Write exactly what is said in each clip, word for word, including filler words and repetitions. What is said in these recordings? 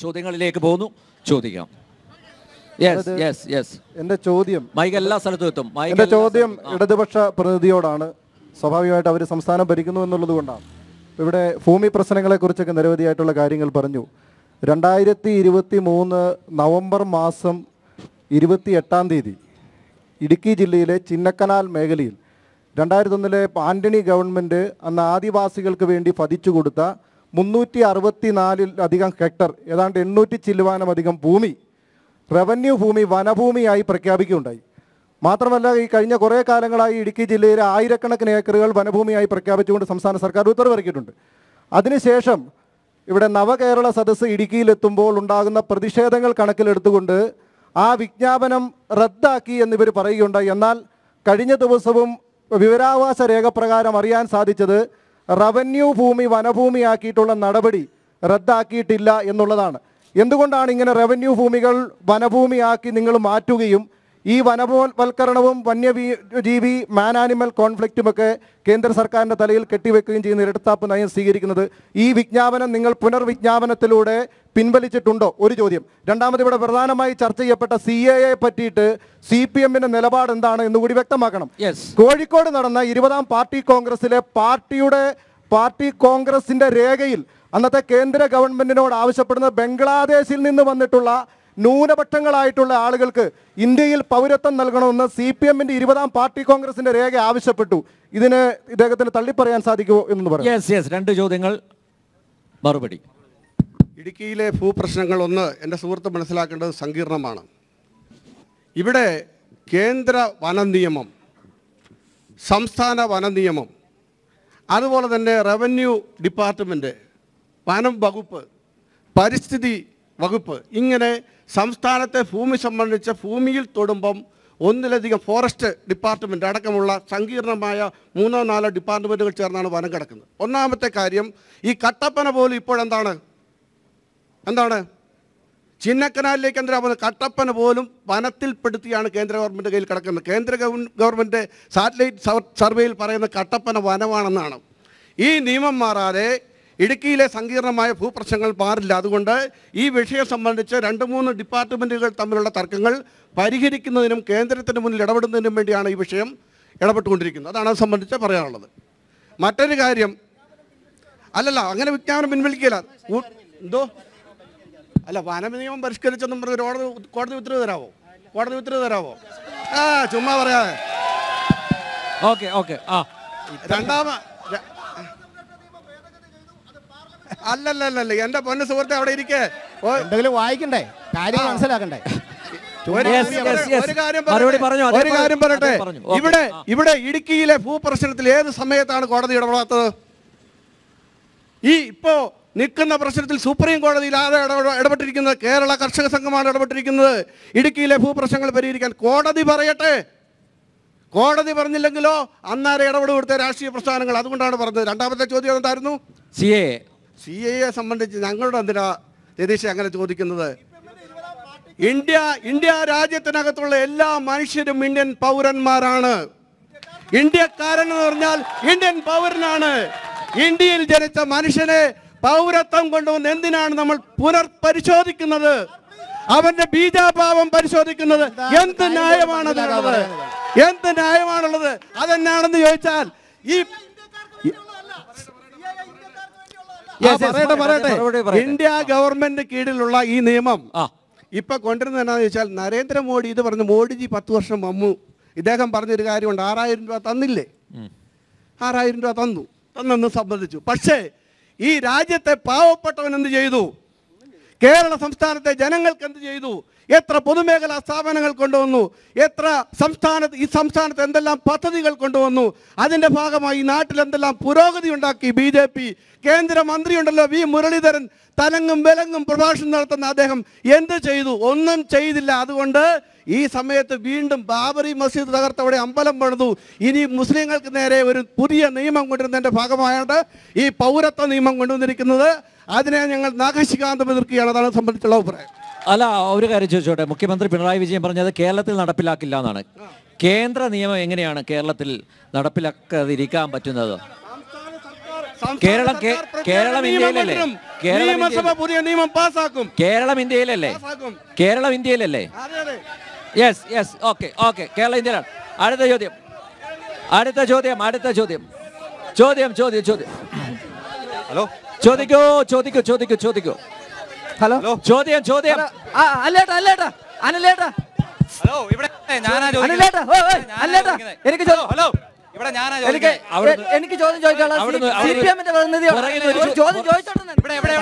ചോദ്യങ്ങളിലേക്ക് പോകുന്നു. ചോദിക്കാം. Yes yes yes എൻ്റെ ചോദ്യം മൈക്ക് എല്ലാ സ്ഥലത്തും എത്തും. എൻ്റെ ചോദ്യം ഇടതുപക്ഷ പ്രതിനിധിയോടാണ്. സ്വാഭാവികമായിട്ട് അവർ സംസ്ഥാനം ഭരിക്കുന്നു എന്നുള്ളത് കൊണ്ടാണ്. ഇവിടെ ഭൂമി പ്രശ്നങ്ങളെക്കുറിച്ചൊക്കെ നിരവധിയായിട്ടുള്ള കാര്യങ്ങൾ പറഞ്ഞു. രണ്ടായിരത്തി ഇരുപത്തി മൂന്ന് നവംബർ മാസം ഇരുപത്തി എട്ടാം തീയതി ഇടുക്കി ജില്ലയിലെ ചിന്നക്കനാൽ മേഖലയിൽ രണ്ടായിരത്തി ഒന്നിലെ ആൻ്റണി ഗവൺമെൻറ് അന്ന് ആദിവാസികൾക്ക് വേണ്ടി പതിച്ചു കൊടുത്ത മുന്നൂറ്റി അറുപത്തി നാലിലധികം ഹെക്ടർ, ഏതാണ്ട് എണ്ണൂറ്റി ചില്ലുവാനമധികം ഭൂമി റവന്യൂ ഭൂമി വനഭൂമിയായി പ്രഖ്യാപിക്കുകയുണ്ടായി. മാത്രമല്ല, ഈ കഴിഞ്ഞ കുറേ കാലങ്ങളായി ഇടുക്കി ജില്ലയിലെ ആയിരക്കണക്കിന് ഏക്കറുകൾ വനഭൂമിയായി പ്രഖ്യാപിച്ചുകൊണ്ട് സംസ്ഥാന സർക്കാർ ഉത്തരവിറക്കിയിട്ടുണ്ട്. അതിനുശേഷം ഇവിടെ നവകേരള സദസ്സ് ഇടുക്കിയിലെത്തുമ്പോൾ ഉണ്ടാകുന്ന പ്രതിഷേധങ്ങൾ കണക്കിലെടുത്തുകൊണ്ട് ആ വിജ്ഞാപനം റദ്ദാക്കി എന്നിവർ പറയുകയുണ്ടായി. എന്നാൽ കഴിഞ്ഞ ദിവസവും വിവരാവകാശ രേഖ പ്രകാരം അറിയാൻ സാധിച്ചത് റവന്യൂ ഭൂമി വനഭൂമിയാക്കിയിട്ടുള്ള നടപടി റദ്ദാക്കിയിട്ടില്ല എന്നുള്ളതാണ്. എന്തുകൊണ്ടാണ് ഇങ്ങനെ റവന്യൂ ഭൂമികൾ വനഭൂമിയാക്കി നിങ്ങൾ മാറ്റുകയും ഈ വനവൽക്കരണവും വന്യജീവി മാൻ ആനിമൽ കോൺഫ്ലിക്റ്റുമൊക്കെ കേന്ദ്ര സർക്കാരിൻ്റെ തലയിൽ കെട്ടിവെക്കുകയും ചെയ്യുന്ന ഇരട്ടത്താപ്പ് നയം സ്വീകരിക്കുന്നത്? ഈ വിജ്ഞാപനം നിങ്ങൾ പുനർവിജ്ഞാപനത്തിലൂടെ പിൻവലിച്ചിട്ടുണ്ടോ? ഒരു ചോദ്യം. രണ്ടാമത്, ഇവിടെ പ്രധാനമായി ചർച്ച ചെയ്യപ്പെട്ട സി എ എ പറ്റിയിട്ട് സി പി എമ്മിൻ്റെ നിലപാട് എന്താണ് എന്നുകൂടി വ്യക്തമാക്കണം. കോഴിക്കോട് നടന്ന ഇരുപതാം പാർട്ടി കോൺഗ്രസിലെ പാർട്ടിയുടെ പാർട്ടി കോൺഗ്രസിൻ്റെ രേഖയിൽ അന്നത്തെ കേന്ദ്ര ഗവൺമെൻറ്റിനോട് ആവശ്യപ്പെടുന്നത് ബംഗ്ലാദേശിൽ നിന്ന് വന്നിട്ടുള്ള ന്യൂനപക്ഷങ്ങളായിട്ടുള്ള ആളുകൾക്ക് ഇന്ത്യയിൽ പൗരത്വം നൽകണമെന്ന് സി പി എമ്മിൻ്റെ ഇരുപതാം പാർട്ടി കോൺഗ്രസിൻ്റെ രേഖ ആവശ്യപ്പെട്ടു. ഇതിന് ഇദ്ദേഹത്തിന് തള്ളിപ്പറയാൻ സാധിക്കുമോ എന്ന് പറയാം. രണ്ട് ചോദ്യങ്ങൾ, മറുപടി. ഇടുക്കിയിലെ ഭൂപ്രശ്നങ്ങൾ ഒന്ന് എൻ്റെ സുഹൃത്ത് മനസ്സിലാക്കേണ്ടത് സങ്കീർണമാണ്. ഇവിടെ കേന്ദ്ര വന നിയമം, സംസ്ഥാന വന നിയമം, അതുപോലെ തന്നെ റവന്യൂ ഡിപ്പാർട്ട്മെൻറ്റ്, വനം വകുപ്പ്, പരിസ്ഥിതി വകുപ്പ്, ഇങ്ങനെ സംസ്ഥാനത്തെ ഭൂമി സംബന്ധിച്ച ഭൂമിയിൽ തൊടുമ്പം ഒന്നിലധികം ഫോറസ്റ്റ് ഡിപ്പാർട്ട്മെൻറ്റ് അടക്കമുള്ള സങ്കീർണമായ മൂന്നോ നാലോ ഡിപ്പാർട്ട്മെൻറ്റുകൾ ചേർന്നാണ് വനം കിടക്കുന്നത്. ഒന്നാമത്തെ കാര്യം, ഈ കട്ടപ്പന പോലും ഇപ്പോഴെന്താണ് എന്താണ് ചിന്നക്കനാലിലേക്ക് എന്തിനാ പോകുന്നത്? കട്ടപ്പന പോലും വനത്തിൽപ്പെടുത്തിയാണ് കേന്ദ്ര ഗവൺമെൻറ് കയ്യിൽ കിടക്കുന്നത്. കേന്ദ്ര ഗവൺമെൻറ് സാറ്റലൈറ്റ് സർവേയിൽ പറയുന്ന കട്ടപ്പന വനമാണെന്നാണ്. ഈ നിയമം മാറാതെ ഇടുക്കിയിലെ സങ്കീർണമായ ഭൂപ്രശ്നങ്ങൾ മാറില്ല. അതുകൊണ്ട് ഈ വിഷയം സംബന്ധിച്ച് രണ്ട് മൂന്ന് ഡിപ്പാർട്ട്മെൻറ്റുകൾ തമ്മിലുള്ള തർക്കങ്ങൾ പരിഹരിക്കുന്നതിനും കേന്ദ്രത്തിന് മുന്നിൽ ഇടപെടുന്നതിനും വേണ്ടിയാണ് ഈ വിഷയം ഇടപെട്ടുകൊണ്ടിരിക്കുന്നത്. അതാണ് അത് സംബന്ധിച്ച് പറയാനുള്ളത്. മറ്റൊരു കാര്യം, അല്ലല്ല അങ്ങനെ വിജ്ഞാപനം പിൻവലിക്കില്ല. എന്തോ അല്ല, വന നിയമം പരിഷ്കരിച്ചെന്നും പറഞ്ഞ് കോടതി കോടതി ഉത്തരവ് തരാമോ? കോടതി ഉത്തരവ് തരാമോ? ആ ചുമ്മാ പറയാതെ. ഓക്കെ ഓക്കെ ആ രണ്ടാമ അല്ലല്ലല്ല എൻ്റെ പൊന്നു സുഹൃത്തെ, അവിടെ ഇരിക്കേ, എന്തെങ്കിലും വായിക്കണ്ടേ, കാര്യം മനസ്സിലാക്കണ്ടേ? ഒരു കാര്യം പറയട്ടെ, ഇവിടെ ഇവിടെ ഇടുക്കിയിലെ ഭൂപ്രശ്നത്തിൽ ഏത് സമയത്താണ് കോടതി ഇടപെടാത്തത്? ഈ ഇപ്പോ നിൽക്കുന്ന പ്രശ്നത്തിൽ സുപ്രീം കോടതിയിൽ ആരെ ഇടപെട്ടിരിക്കുന്നത്? കേരള കർഷക സംഘമാണ് ഇടപെട്ടിരിക്കുന്നത്. ഇടുക്കിയിലെ ഭൂപ്രശ്നങ്ങൾ പരിഹരിക്കാൻ കോടതി പറയട്ടെ. കോടതി പറഞ്ഞില്ലെങ്കിലോ അന്നാരെ ഇടപെട് കൊടുത്ത രാഷ്ട്രീയ പ്രസ്ഥാനങ്ങൾ. അതുകൊണ്ടാണ് പറഞ്ഞത്. രണ്ടാമത്തെ ചോദ്യം എന്തായിരുന്നു? സി എ സി എയെ സംബന്ധിച്ച് ഞങ്ങളുടെ എന്തിനാ രതീഷ് അങ്ങനെ ചോദിക്കുന്നത്? ഇന്ത്യ ഇന്ത്യ രാജ്യത്തിനകത്തുള്ള എല്ലാ മനുഷ്യരും ഇന്ത്യൻ പൗരന്മാരാണ്. ഇന്ത്യക്കാരൻ എന്ന് പറഞ്ഞാൽ ഇന്ത്യൻ പൗരനാണ്. ഇന്ത്യയിൽ ജനിച്ച മനുഷ്യനെ പൗരത്വം കൊണ്ടുവന്ന് എന്തിനാണ് നമ്മൾ പുനർപരിശോധിക്കുന്നത്? അവന്റെ ബീജാഭാവം പരിശോധിക്കുന്നത് എന്ത് ന്യായമാണുള്ളത്? എന്ത് ന്യായമാണുള്ളത്? അതെന്നാണെന്ന് ചോദിച്ചാൽ ഈ പറയട്ടെ പറയട്ടെ ഇന്ത്യ ഗവൺമെന്റ് കീഴിലുള്ള ഈ നിയമം ഇപ്പൊ കൊണ്ടുവരുന്നത് എന്നാന്ന് ചോദിച്ചാൽ, നരേന്ദ്രമോദി ഇത് പറഞ്ഞു, മോഡിജി പത്ത് വർഷം വന്നു, ഇദ്ദേഹം പറഞ്ഞൊരു കാര്യമുണ്ട്, ആറായിരം രൂപ തന്നില്ലേ? ആറായിരം രൂപ തന്നു, തന്നെന്ന് സംബന്ധിച്ചു. പക്ഷേ ഈ രാജ്യത്തെ പാവപ്പെട്ടവൻ എന്ത് ചെയ്തു? കേരള സംസ്ഥാനത്തെ ജനങ്ങൾക്ക് എന്ത് ചെയ്തു? എത്ര പൊതുമേഖലാ സ്ഥാപനങ്ങൾ കൊണ്ടുവന്നു? എത്ര സംസ്ഥാനത്ത് ഈ സംസ്ഥാനത്ത് എന്തെല്ലാം പദ്ധതികൾ കൊണ്ടുവന്നു? അതിൻ്റെ ഭാഗമായി ഈ നാട്ടിൽ എന്തെല്ലാം പുരോഗതി ഉണ്ടാക്കി ബി ജെ പി. കേന്ദ്രമന്ത്രിയുണ്ടല്ലോ വി മുരളീധരൻ, തലങ്ങും വിലങ്ങും പ്രഭാഷണം നടത്തുന്ന അദ്ദേഹം എന്ത് ചെയ്തു? ഒന്നും ചെയ്തില്ല. അതുകൊണ്ട് ഈ സമയത്ത് വീണ്ടും ബാബറി മസ്ജിദ് തകർത്തവിടെ അമ്പലം പണിതു. ഇനി മുസ്ലിങ്ങൾക്ക് നേരെ ഒരു പുതിയ നിയമം കൊണ്ടുവരുന്നതിൻ്റെ ഭാഗമായാണ് ഈ പൗരത്വ നിയമം കൊണ്ടുവന്നിരിക്കുന്നത്. അതിനെ ഞങ്ങൾ നാഗശികാന്തം എതിർക്കുകയാണ്. അതാണ് സംബന്ധിച്ചുള്ള അഭിപ്രായം. അല്ല, ഒരു കാര്യം ചോദിച്ചോട്ടെ. മുഖ്യമന്ത്രി പിണറായി വിജയൻ പറഞ്ഞത് കേരളത്തിൽ നടപ്പിലാക്കില്ല എന്നാണ്. കേന്ദ്ര നിയമം എങ്ങനെയാണ് കേരളത്തിൽ നടപ്പിലാക്കാതിരിക്കാൻ പറ്റുന്നത്? കേരളം കേരളം ഇന്ത്യയിലല്ലേ? നിയമസഭ പുതിയ നിയമം പാസ്സാക്കും. കേരളം ഇന്ത്യയിലല്ലേ? കേരളം ഇന്ത്യയിലല്ലേ? Yes yes okay okay Kerala ഇന്ത്യയിലാണ്. അടുത്ത ചോദ്യം അടുത്ത ചോദ്യം അടുത്ത ചോദ്യം ചോദ്യം ചോദ്യം ചോദ്യം ഹലോ ചോദിക്കൂ ചോദിക്കൂ ചോദിക്കൂ ചോദിക്കൂ ഹലോ ചോദ്യം ചോദ്യം അല്ലേട്ടാ അല്ലേട്ടാ അനല്ലേട്ടാ ഹലോ ഇവിടെ ഞാനാ അനല്ലേട്ടാ ഓ അല്ലേട്ടാ എനിക്ക് ഹലോ ഇവിടെ ഞാനാ എനിക്ക് എനിക്ക് ചോദ്യം ചോദിക്കാനുള്ള സി പി എമ്മിന്റെ പ്രതിനിധിയോട് ചോദ്യം ചോദിച്ചോട്ടെ.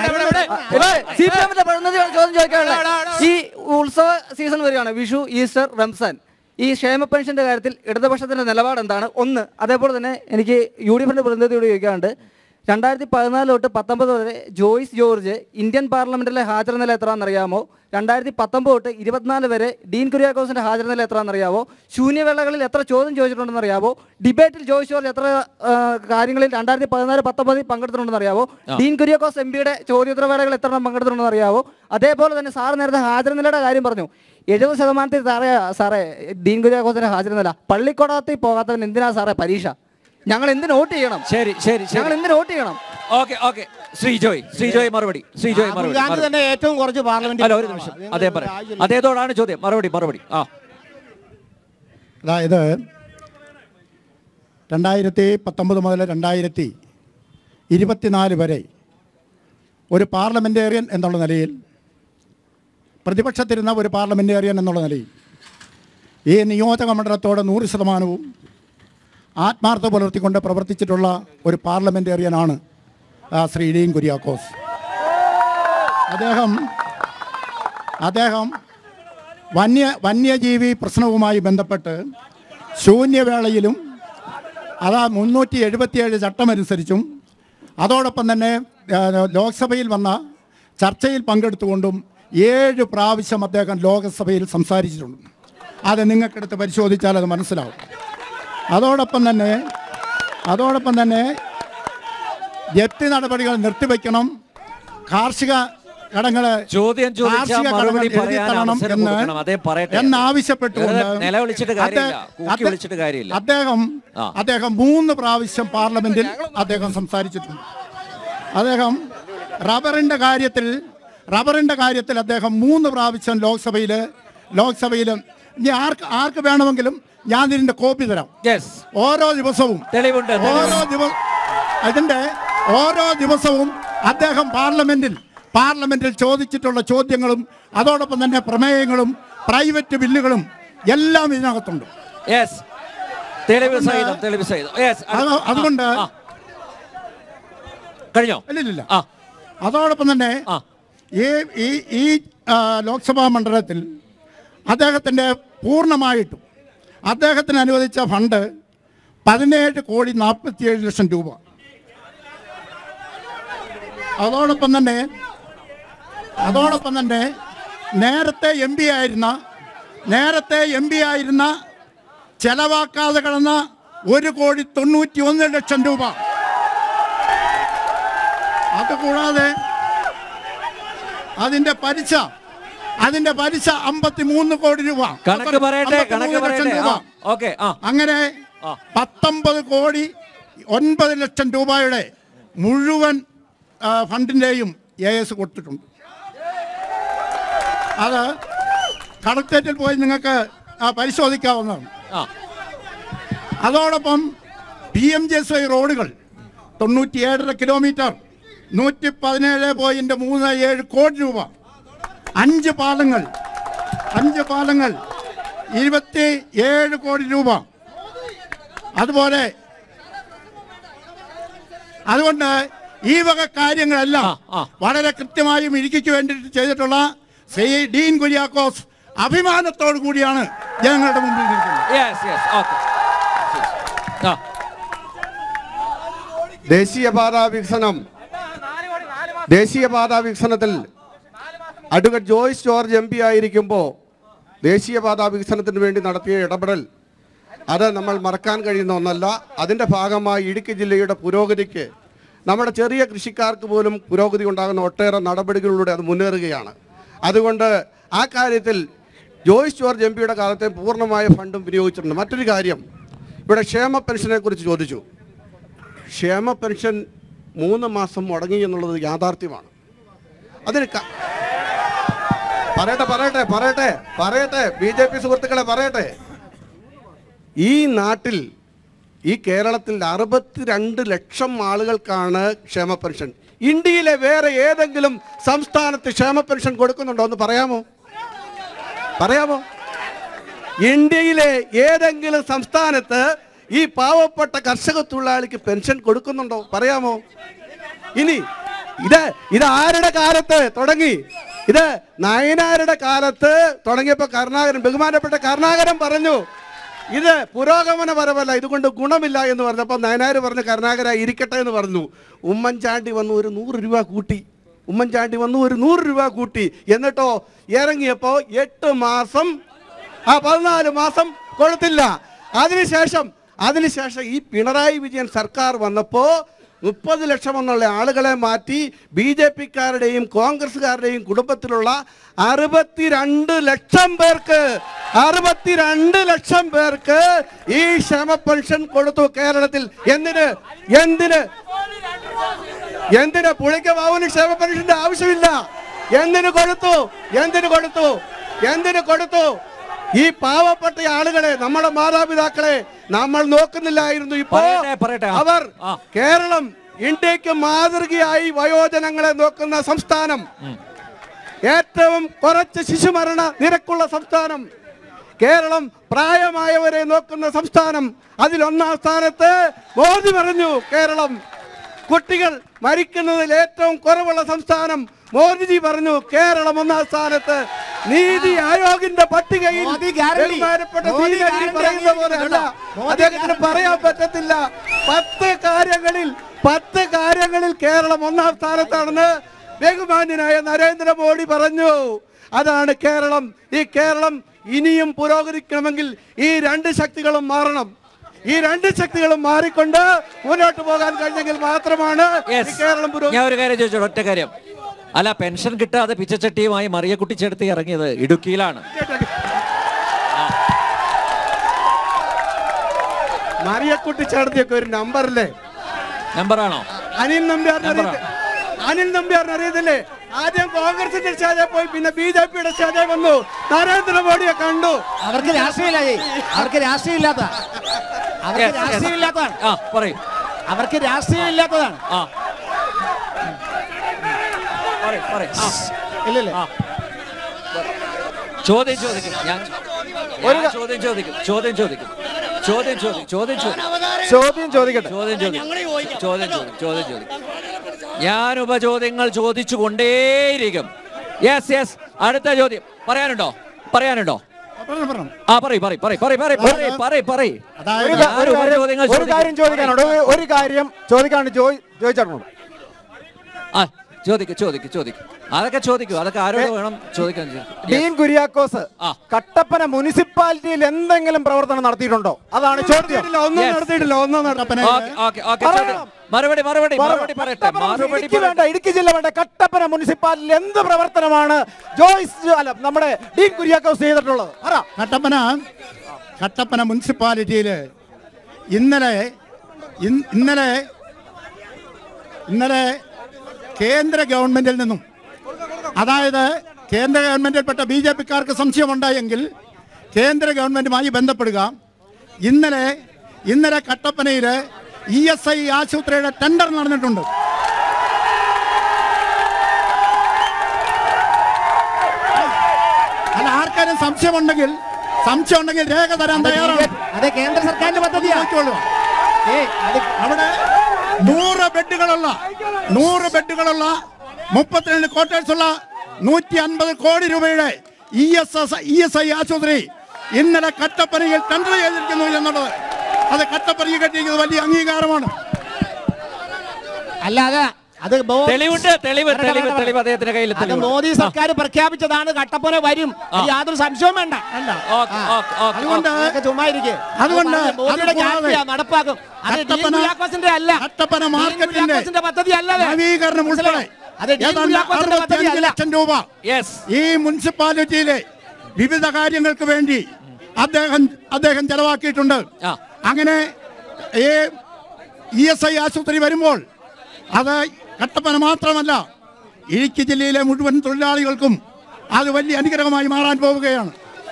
സി പി എമ്മിന്റെ പ്രതിനിധിയോട് ചോദ്യം ചോദിക്കാനുള്ള ഈ ഉത്സവ സീസൺ വരികയാണ്, വിഷു, ഈസ്റ്റർ, റംസാൻ. ഈ ക്ഷേമ പെൻഷന്റെ കാര്യത്തിൽ ഇടതുപക്ഷത്തിന്റെ നിലപാട് എന്താണ്? ഒന്ന്, അതേപോലെ തന്നെ എനിക്ക് യു ഡി എഫിന്റെ പ്രതിനിധിയോട് ചോദിക്കാറുണ്ട്, രണ്ടായിരത്തി പതിനാല് തൊട്ട് പത്തൊമ്പത് വരെ ജോയ്സ് ജോർജ് ഇന്ത്യൻ പാർലമെന്റിലെ ഹാജർ നില എത്രയാണെന്നറിയാമോ? രണ്ടായിരത്തി പത്തൊമ്പത് തൊട്ട് ഇരുപത്തിനാല് വരെ ഡീൻ കുര്യാക്കോസിന്റെ ഹാജർ നില എത്രയാണെന്നറിയാമോ? ശൂന്യവേളകളിൽ എത്ര ചോദ്യം ചോദിച്ചിട്ടുണ്ടെന്ന് അറിയാമോ? ഡിബേറ്റിൽ ജോയ്സ് ജോർജ് എത്ര കാര്യങ്ങളിൽ രണ്ടായിരത്തി പതിനാല് പത്തൊമ്പതിൽ പങ്കെടുത്തിട്ടുണ്ടെന്ന് അറിയാമോ? ഡീൻ കുര്യാക്കോസ് എം പിയുടെ ചോദ്യോത്തരവേളകൾ എത്ര എണ്ണം പങ്കെടുത്തിട്ടുണ്ടെന്ന് അറിയാമോ? അതേപോലെ തന്നെ സാർ നേരത്തെ ഹാജർ നിലയുടെ കാര്യം പറഞ്ഞു. എഴുപത് ശതമാനത്തിൽ സാറേ സാറേ ഡീൻ കുര്യാക്കോസിന്റെ ഹാജർ നില. പള്ളിക്കോടത്തിൽ പോകാത്തവൻ എന്തിനാ സാറേ പരീക്ഷ? ഞങ്ങൾ എന്തിനു വോട്ട് ചെയ്യണം? ശരി ശരി ഞങ്ങൾ എന്തിനു വോട്ട് ചെയ്യണം? ഓക്കെ ഓക്കെ ശ്രീജോയ് ശ്രീജോയ് മറുപടി ശ്രീജോയ് മറുപടി തന്നെ ഏറ്റവും കുറച്ച് പാർലമെന്റ്. അല്ല ഒരു നിമിഷം അതേ പറയാം അദ്ദേഹത്തോടാണ് ചോദ്യം. മറുപടി മറുപടി ആ അതായത് രണ്ടായിരത്തി പത്തൊമ്പത് മുതൽ രണ്ടായിരത്തി ഇരുപത്തിനാല് വരെ ഒരു പാർലമെൻറ്റേറിയൻ എന്നുള്ള നിലയിൽ, പ്രതിപക്ഷത്തിരുന്ന ഒരു പാർലമെൻറ്റേറിയൻ എന്നുള്ള നിലയിൽ ഈ നിയോജക മണ്ഡലത്തോടെ നൂറ് ശതമാനവും ആത്മാർത്ഥ പുലർത്തിക്കൊണ്ട് പ്രവർത്തിച്ചിട്ടുള്ള ഒരു പാർലമെൻറ്റേറിയനാണ് ശ്രീ ഡീൻ കുര്യാക്കോസ്. അദ്ദേഹം അദ്ദേഹം വന്യ വന്യജീവി പ്രശ്നവുമായി ബന്ധപ്പെട്ട് ശൂന്യവേളയിലും അതാ മുന്നൂറ്റി എഴുപത്തിയേഴ് ചട്ടമനുസരിച്ചും അതോടൊപ്പം തന്നെ ലോക്സഭയിൽ വന്ന ചർച്ചയിൽ പങ്കെടുത്തുകൊണ്ടും ഏഴ് പ്രാവശ്യം അദ്ദേഹം ലോകസഭയിൽ സംസാരിച്ചിട്ടുണ്ട്. അത് നിങ്ങൾക്കെടുത്ത് പരിശോധിച്ചാൽ അത് മനസ്സിലാവും. അതോടൊപ്പം തന്നെ അതോടൊപ്പം തന്നെ ജപ്തി നടപടികൾ നിർത്തിവെക്കണം, കാർഷിക കടങ്ങൾ ചോദ്യം കാർഷിക കടങ്ങൾ എഴുതിത്തരണം എന്ന് എന്നാവശ്യപ്പെട്ടുകൊണ്ട് അദ്ദേഹം അദ്ദേഹം മൂന്ന് പ്രാവശ്യം പാർലമെന്റിൽ അദ്ദേഹം സംസാരിച്ചിട്ടുണ്ട്. അദ്ദേഹം റബ്ബറിന്റെ കാര്യത്തിൽ റബ്ബറിന്റെ കാര്യത്തിൽ അദ്ദേഹം മൂന്ന് പ്രാവശ്യം ലോക്സഭയിൽ ലോക്സഭയിൽ ഇനി ആർക്ക് ആർക്ക് വേണമെങ്കിലും ഞാൻ ഇതിന്റെ കോപ്പി തരാം. ഓരോ ദിവസവും ഓരോ ദിവസം അതിന്റെ ഓരോ ദിവസവും അദ്ദേഹം പാർലമെന്റിൽ പാർലമെന്റിൽ ചോദിച്ചിട്ടുള്ള ചോദ്യങ്ങളും അതോടൊപ്പം തന്നെ പ്രമേയങ്ങളും പ്രൈവറ്റ് ബില്ലുകളും എല്ലാം ഇതിനകത്തുണ്ട്. അതുകൊണ്ട് ഇല്ലില്ല. അതോടൊപ്പം തന്നെ ഈ ഈ ലോക്സഭാ മണ്ഡലത്തിൽ അദ്ദേഹത്തിൻ്റെ പൂർണ്ണമായിട്ടും അദ്ദേഹത്തിന് അനുവദിച്ച ഫണ്ട് പതിനേഴ് കോടി നാൽപ്പത്തിയേഴ് ലക്ഷം രൂപ. അതോടൊപ്പം തന്നെ അതോടൊപ്പം തന്നെ നേരത്തെ എം പി ആയിരുന്ന നേരത്തെ എം പി ആയിരുന്ന ചെലവാക്കാതെ കിടന്ന ഒരു കോടി തൊണ്ണൂറ്റി ഒന്ന് ലക്ഷം രൂപ. അതുകൂടാതെ അതിന്റെ പലിശ അതിന്റെ പലിശ അമ്പത്തി മൂന്ന് കോടി രൂപ. കണക്ക് പറയട്ടെ കണക്ക് പറയട്ടെ അങ്ങനെ പത്തൊമ്പത് കോടി ഒൻപത് ലക്ഷം രൂപയുടെ മുഴുവൻ ഫണ്ടിന്റെയും എ എസ് കൊടുത്തിട്ടുണ്ട്. അത് കളക്ടറേറ്റിൽ പോയി നിങ്ങൾക്ക് പരിശോധിക്കാവുന്നതാണ്. അതോടൊപ്പം P M G S Y റോഡുകൾ തൊണ്ണൂറ്റി ഏഴര കിലോമീറ്റർ നൂറ്റി പതിനേഴ് പോയിന്റ് മൂന്ന് ഏഴ് കോടി രൂപ. അഞ്ച് പാലങ്ങൾ അഞ്ച് പാലങ്ങൾ ഇരുപത്തി ഏഴ് കോടി രൂപ. അതുപോലെ അതുകൊണ്ട് ഈ വക കാര്യങ്ങളെല്ലാം വളരെ കൃത്യമായും ഇടുക്കിക്ക് വേണ്ടിയിട്ട് ചെയ്തിട്ടുള്ള ശ്രീ ഡീൻ കുര്യാക്കോസ് അഭിമാനത്തോടു കൂടിയാണ് ജനങ്ങളുടെ മുമ്പിൽ നിൽക്കുന്നത്. ദേശീയപാതാ വികസനം ദേശീയപാതാ വികസനത്തിൽ advocate Joyce George M P ആയിരിക്കുമ്പോൾ ദേശീയപാതാ വികസനത്തിന് വേണ്ടി നടത്തിയ ഇടപെടൽ അത് നമ്മൾ മറക്കാൻ കഴിയുന്ന ഒന്നല്ല. അതിൻ്റെ ഭാഗമായി ഇടുക്കി ജില്ലയുടെ പുരോഗതിക്ക് നമ്മുടെ ചെറിയ കൃഷിക്കാർക്ക് പോലും പുരോഗതി ഉണ്ടാകുന്ന ഒട്ടേറെ നടപടികളിലൂടെ അത് മുന്നേറുകയാണ്. അതുകൊണ്ട് ആ കാര്യത്തിൽ ജോയ്സ് ജോർജ് എം പിയുടെ കാലത്തെ പൂർണ്ണമായ ഫണ്ടും വിനിയോഗിച്ചിട്ടുണ്ട്. മറ്റൊരു കാര്യം, ഇവിടെ ക്ഷേമ പെൻഷനെ കുറിച്ച് ചോദിച്ചു. ക്ഷേമ പെൻഷൻ മൂന്ന് മാസം മുടങ്ങി എന്നുള്ളത് യാഥാർത്ഥ്യമാണ്. അതിന് പറയട്ടെ പറയട്ടെ പറയട്ടെ പറയട്ടെ ബി ജെ പി സുഹൃത്തുക്കളെ പറയട്ടെ. ഈ നാട്ടിൽ ഈ കേരളത്തിൽ അറുപത്തിരണ്ട് ലക്ഷം ആളുകൾക്കാണ് ക്ഷേമ പെൻഷൻ. ഇന്ത്യയിലെ വേറെ ഏതെങ്കിലും സംസ്ഥാനത്ത് ക്ഷേമ പെൻഷൻ കൊടുക്കുന്നുണ്ടോ എന്ന് പറയാമോ? പറയാമോ? ഇന്ത്യയിലെ ഏതെങ്കിലും സംസ്ഥാനത്ത് ഈ പാവപ്പെട്ട കർഷക തൊഴിലാളിക്ക് പെൻഷൻ കൊടുക്കുന്നുണ്ടോ? പറയാമോ? ഇനി ഇത് ഇത് ആരുടെ കാലത്ത് തുടങ്ങി? ഇത് നയനാരുടെ കാലത്ത് തുടങ്ങിയപ്പോൾ കരുണാകരൻ, ബഹുമാനപ്പെട്ട കരുണാകരൻ പറഞ്ഞു ഇത് പുരോഗമനപരമല്ല, ഇതുകൊണ്ട് ഗുണമില്ല എന്ന് പറഞ്ഞപ്പോൾ നയനാർ പറഞ്ഞു കരുണാകര ഇരിക്കട്ടെ എന്ന് പറഞ്ഞു. ഉമ്മൻചാണ്ടി വന്നു ഒരു നൂറ് രൂപ കൂട്ടി. ഉമ്മൻചാണ്ടി വന്നു ഒരു നൂറ് രൂപ കൂട്ടി. എന്നിട്ടോ ഇറങ്ങിയപ്പോൾ എട്ട് മാസം ആ പതിനാല് മാസം കൊടുത്തില്ല. അതിനുശേഷം അതിനുശേഷം ഈ പിണറായി വിജയൻ സർക്കാർ വന്നപ്പോൾ മുപ്പത് ലക്ഷം എന്നുള്ള ആളുകളെ മാറ്റി ബി ജെ പിക്കാരുടെയും കോൺഗ്രസ്സുകാരുടെയും കുടുംബത്തിലുള്ള അറുപത്തിരണ്ട് ലക്ഷം പേർക്ക് അറുപത്തിരണ്ട് ലക്ഷം പേർക്ക് ഈ ക്ഷേമ പെൻഷൻ കൊടുത്തു കേരളത്തിൽ. എന്തിന് എന്തിന് എന്തിന് പുളിക്ക ബാബുവിന് ക്ഷേമ പെൻഷന്റെ ആവശ്യമില്ല. എന്തിന് കൊടുത്തു? എന്തിന് കൊടുത്തു? എന്തിന് കൊടുത്തു? ഈ പാവപ്പെട്ട ആളുകളെ, നമ്മുടെ മാതാപിതാക്കളെ നമ്മൾ നോക്കുന്നില്ലായിരുന്നു. ഇപ്പോൾ അവർ കേരളം ഇന്ത്യക്ക് മാതൃകയായി വയോജനങ്ങളെ നോക്കുന്ന സംസ്ഥാനം, ഏറ്റവും കുറച്ച് ശിശുമരണ നിരക്കുള്ള സംസ്ഥാനം, കേരളം പ്രായമായവരെ നോക്കുന്ന സംസ്ഥാനം, അതിലൊന്നാം സ്ഥാനത്ത് മോദി പറഞ്ഞു കേരളം. കുട്ടികൾ മരിക്കുന്നതിൽ ഏറ്റവും കുറവുള്ള സംസ്ഥാനം മോദിജി പറഞ്ഞു കേരളം ഒന്നാം സ്ഥാനത്ത്. നീതി ആയോഗിന്റെ പട്ടികയിൽ പറയുന്ന പോലെ അല്ല, അദ്ദേഹത്തിന് പറയാൻ പറ്റത്തില്ല. പത്ത് കാര്യങ്ങളിൽ പത്ത് കാര്യങ്ങളിൽ കേരളം ഒന്നാം സ്ഥാനത്താണെന്ന് ബഹുമാന്യനായ നരേന്ദ്രമോദി പറഞ്ഞു. അതാണ് കേരളം. ഈ കേരളം ഇനിയും പുരോഗമിക്കണമെങ്കിൽ ഈ രണ്ട് ശക്തികളും മാറണം. ഈ രണ്ട് ശക്തികളും മാറിക്കൊണ്ട് മുന്നോട്ട് പോകാൻ കഴിഞ്ഞെങ്കിൽ മാത്രമാണ് കേരളം പുരോഗമിക്കുക. ഞാൻ ഒരു കാര്യം ചോദിച്ചോ, ഒറ്റ കാര്യം. അല്ല, പെൻഷൻ കിട്ടാതെ പിച്ചച്ചട്ടിയുമായി മറിയക്കുട്ടി ചേർത്ത് ഇറങ്ങിയത് ഇടുക്കിയിലാണ്. മറിയക്കുട്ടി ചേർത്തിയൊക്കെ ഒരു നമ്പറല്ലേ? നമ്പറാണോ? അനിൽ നമ്പ്യാർ അനിൽ നമ്പ്യാറിന് അറിയത്തില്ലേ? ആദ്യം കോൺഗ്രസിന്റെ സ്റ്റേജിൽ പോയി, പിന്നെ ബി ജെ പിയുടെ സ്റ്റേജിൽ വന്നു. നരേന്ദ്രമോദിയെ കണ്ടു. അവർക്ക് രാഷ്ട്രീയമില്ലേ? അവർക്ക് രാഷ്ട്രീയമില്ലാത്ത അവർക്ക് രാഷ്ട്രീയമില്ലാത്തതാണ്. അവർക്ക് രാഷ്ട്രീയമില്ലാത്തതാണ്. ചോദ്യം ചോദിക്കും. ഞാൻ ചോദ്യം ചോദിക്കും. ചോദ്യം ചോദിക്കും. ചോദ്യം ചോദിക്കും. ചോദ്യം ചോദിക്കും. ചോദ്യം ചോദിക്കട്ടെ. ചോദ്യം ചോദിക്കും. ചോദ്യം ചോദിക്കും. ചോദ്യം ചോദിക്കും. ഞാൻ ഉപചോദ്യങ്ങൾ ചോദിച്ചു കൊണ്ടേയിരിക്കും. Yes yes. അടുത്ത ചോദ്യം പറയാനുണ്ടോ? പറയാനുണ്ടോ? ആ പറയ് പറയ് പറയ് പറയ് പറയ് പറയ് പറയ് പറയ്. ഒരു കാര്യം ചോദിക്കാനുണ്ട്. ഒരു കാര്യം ചോദിക്കാണ് ചോദിച്ചിട്ടുണ്ട്. ആ ചോദിക്കും ചോദിക്കും ചോദിക്കും അതൊക്കെ ചോദിക്കൂ. അതൊക്കെ ആരോട് വേണം ചോദിക്കാൻ? ഡീൻ കുര്യാക്കോസ് കട്ടപ്പന മുനിസിപ്പാലിറ്റിയിൽ എന്തെങ്കിലും പ്രവർത്തനം നടത്തിയിട്ടുണ്ടോ? അതാണ് ചോദ്യം. ഒന്നും നടത്തിയിട്ടില്ല. ഒന്നും മറുപടി മറുപടി മറുപടി പറയട്ടെ. മറുപടി വേണ്ട, ഇടുക്കി ജില്ല വേണ്ട, കട്ടപ്പന മുനിസിപ്പാലിറ്റിയിൽ എന്ത് പ്രവർത്തനമാണ് ജോയ്സ് അല്ല നമ്മുടെ ഡീൻ കുര്യാക്കോസ് ചെയ്തിട്ടുള്ളത്? കട്ടപ്പന കട്ടപ്പന മുനിസിപ്പാലിറ്റിയിൽ ഇന്നലെ ഇന്നലെ ഇന്നലെ കേന്ദ്ര ഗവൺമെന്റിൽ നിന്നും, അതായത് കേന്ദ്ര ഗവൺമെന്റിൽപ്പെട്ട ബി ജെ പിക്കാർക്ക് സംശയമുണ്ടായെങ്കിൽ കേന്ദ്ര ഗവൺമെന്റുമായി ബന്ധപ്പെടുക. ഇന്നലെ ഇന്നലെ കട്ടപ്പനയിൽ ഇ എസ് ഐ ആശുപത്രിയുടെ ടെൻഡർ നടന്നിട്ടുണ്ട്. അല്ല, ആർക്കാരും സംശയമുണ്ടെങ്കിൽ സംശയം ഉണ്ടെങ്കിൽ രേഖ തരാൻ തയ്യാറാണ്. അതെ, കേന്ദ്ര സർക്കാരിന്റെ പദ്ധതിയാണ്. അവിടെ നൂറ് ബെഡുകളുള്ള നൂറ് ബെഡുകളുള്ള മുപ്പത്തിരണ്ട് ക്വാർട്ടേഴ്സ് ഉള്ള നൂറ്റി അൻപത് കോടി രൂപയുടെ E S S E S I ആശുപത്രി ഇന്നലെ കട്ടപ്പനയിൽ ടെൻഡർ ചെയ്തിരിക്കുന്നു എന്നുള്ളത് അത് കട്ടപ്പനയിൽ കെട്ടിയിരിക്കുന്നത് വലിയ അംഗീകാരമാണ്. അല്ലാതെ അത് തെളിവുണ്ട്. തെളിവ് തെളിവ് തെളിവ് അദ്ദേഹത്തിന്റെ കയ്യിൽ. മോദി സർക്കാർ പ്രഖ്യാപിച്ചതാണ്. കട്ടപ്പന വരും, യാതൊരു സംശയവും വേണ്ട. അതുകൊണ്ട് അതുകൊണ്ട് നടപ്പാക്കും. കട്ടപ്പന മാർക്കറ്റിന്റെ പദ്ധതി അല്ല നവീകരണം ഉൾപ്പെടെ ലക്ഷം രൂപ ഈ മുനിസിപ്പാലിറ്റിയിലെ വിവിധ കാര്യങ്ങൾക്ക് വേണ്ടി അദ്ദേഹം അദ്ദേഹം ചെലവാക്കിയിട്ടുണ്ട്. അങ്ങനെ ഇ എസ് ഐ ആശുപത്രി വരുമ്പോൾ അത് കട്ടപ്പന മാത്രമല്ല, ഇടുക്കി ജില്ലയിലെ മുഴുവൻ തൊഴിലാളികൾക്കും അത് വലിയ അനുഗ്രഹമായി മാറാൻ പോവുകയാണ്.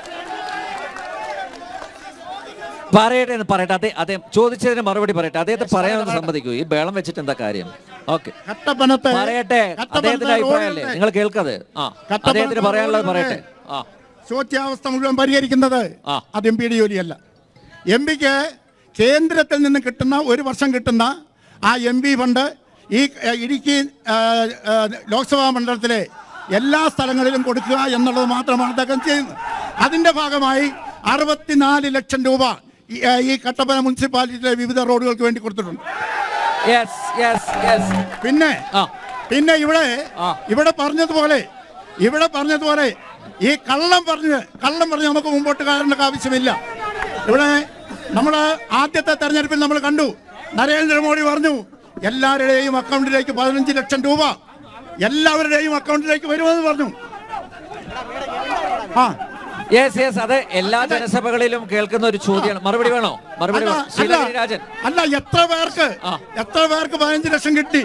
പറയട്ടെ എന്ന് പറയട്ടെ. അതെ അതെ ചോദിച്ചതിന് മറുപടി പറയട്ടെ. അദ്ദേഹത്തെ പറയാമെന്ന് സമ്മതിക്കൂ. ഈ ബേളം വെച്ചിട്ട് എന്താ കാര്യം? ഓക്കെ, കട്ടപ്പനത്തെ പറയട്ടെ. അദ്ദേഹത്തിന്റെ അഭിപ്രായമല്ലേ, നിങ്ങൾ കേൾക്കാതെ. ആ, അദ്ദേഹത്തിന് പറയാനുള്ളത് പറയട്ടെ. ആ, ശോച്യാവസ്ഥ മുഴുവൻ പരിഹരിക്കുന്നത് അത് എം പിയുടെ ജോലിയല്ല. എം പിക്ക് കേന്ദ്രത്തിൽ നിന്ന് കിട്ടുന്ന ഒരു വർഷം കിട്ടുന്ന ആ എം പി ഫണ്ട് ഈ ഇടുക്കി ലോക്സഭാ മണ്ഡലത്തിലെ എല്ലാ സ്ഥലങ്ങളിലും കൊടുക്കുക എന്നുള്ളത് മാത്രമാണ് അദ്ദേഹം ചെയ്യുന്നത്. അതിൻ്റെ ഭാഗമായി അറുപത്തിനാല് ലക്ഷം രൂപ ഈ കട്ടപ്പന മുനിസിപ്പാലിറ്റിയിലെ വിവിധ റോഡുകൾക്ക് വേണ്ടി കൊടുത്തിട്ടുണ്ട്. പിന്നെ പിന്നെ ഇവിടെ ഇവിടെ പറഞ്ഞതുപോലെ ഇവിടെ പറഞ്ഞതുപോലെ ഈ കള്ളം പറഞ്ഞ് കള്ളം പറഞ്ഞ് നമുക്ക് മുമ്പോട്ട് കയറേണ്ട ആവശ്യമില്ല. ഇവിടെ നമ്മൾ ആദ്യത്തെ തെരഞ്ഞെടുപ്പിൽ നമ്മൾ കണ്ടു, നരേന്ദ്രമോദി പറഞ്ഞു എല്ലാവരുടെയും അക്കൗണ്ടിലേക്ക് പതിനഞ്ച് ലക്ഷം രൂപ എല്ലാവരുടെയും അക്കൗണ്ടിലേക്ക് വരുമെന്ന് പറഞ്ഞു. ആ യെസ് യെസ് അത് എല്ലാ ജനസഭകളിലും കേൾക്കുന്ന ഒരു ചോദ്യമാണ്. മറുപടി വേണോ? മറുപടി രാജൻ. അല്ല, എത്ര പേർക്ക് എത്ര പേർക്ക് പതിനഞ്ച് ലക്ഷം കിട്ടി?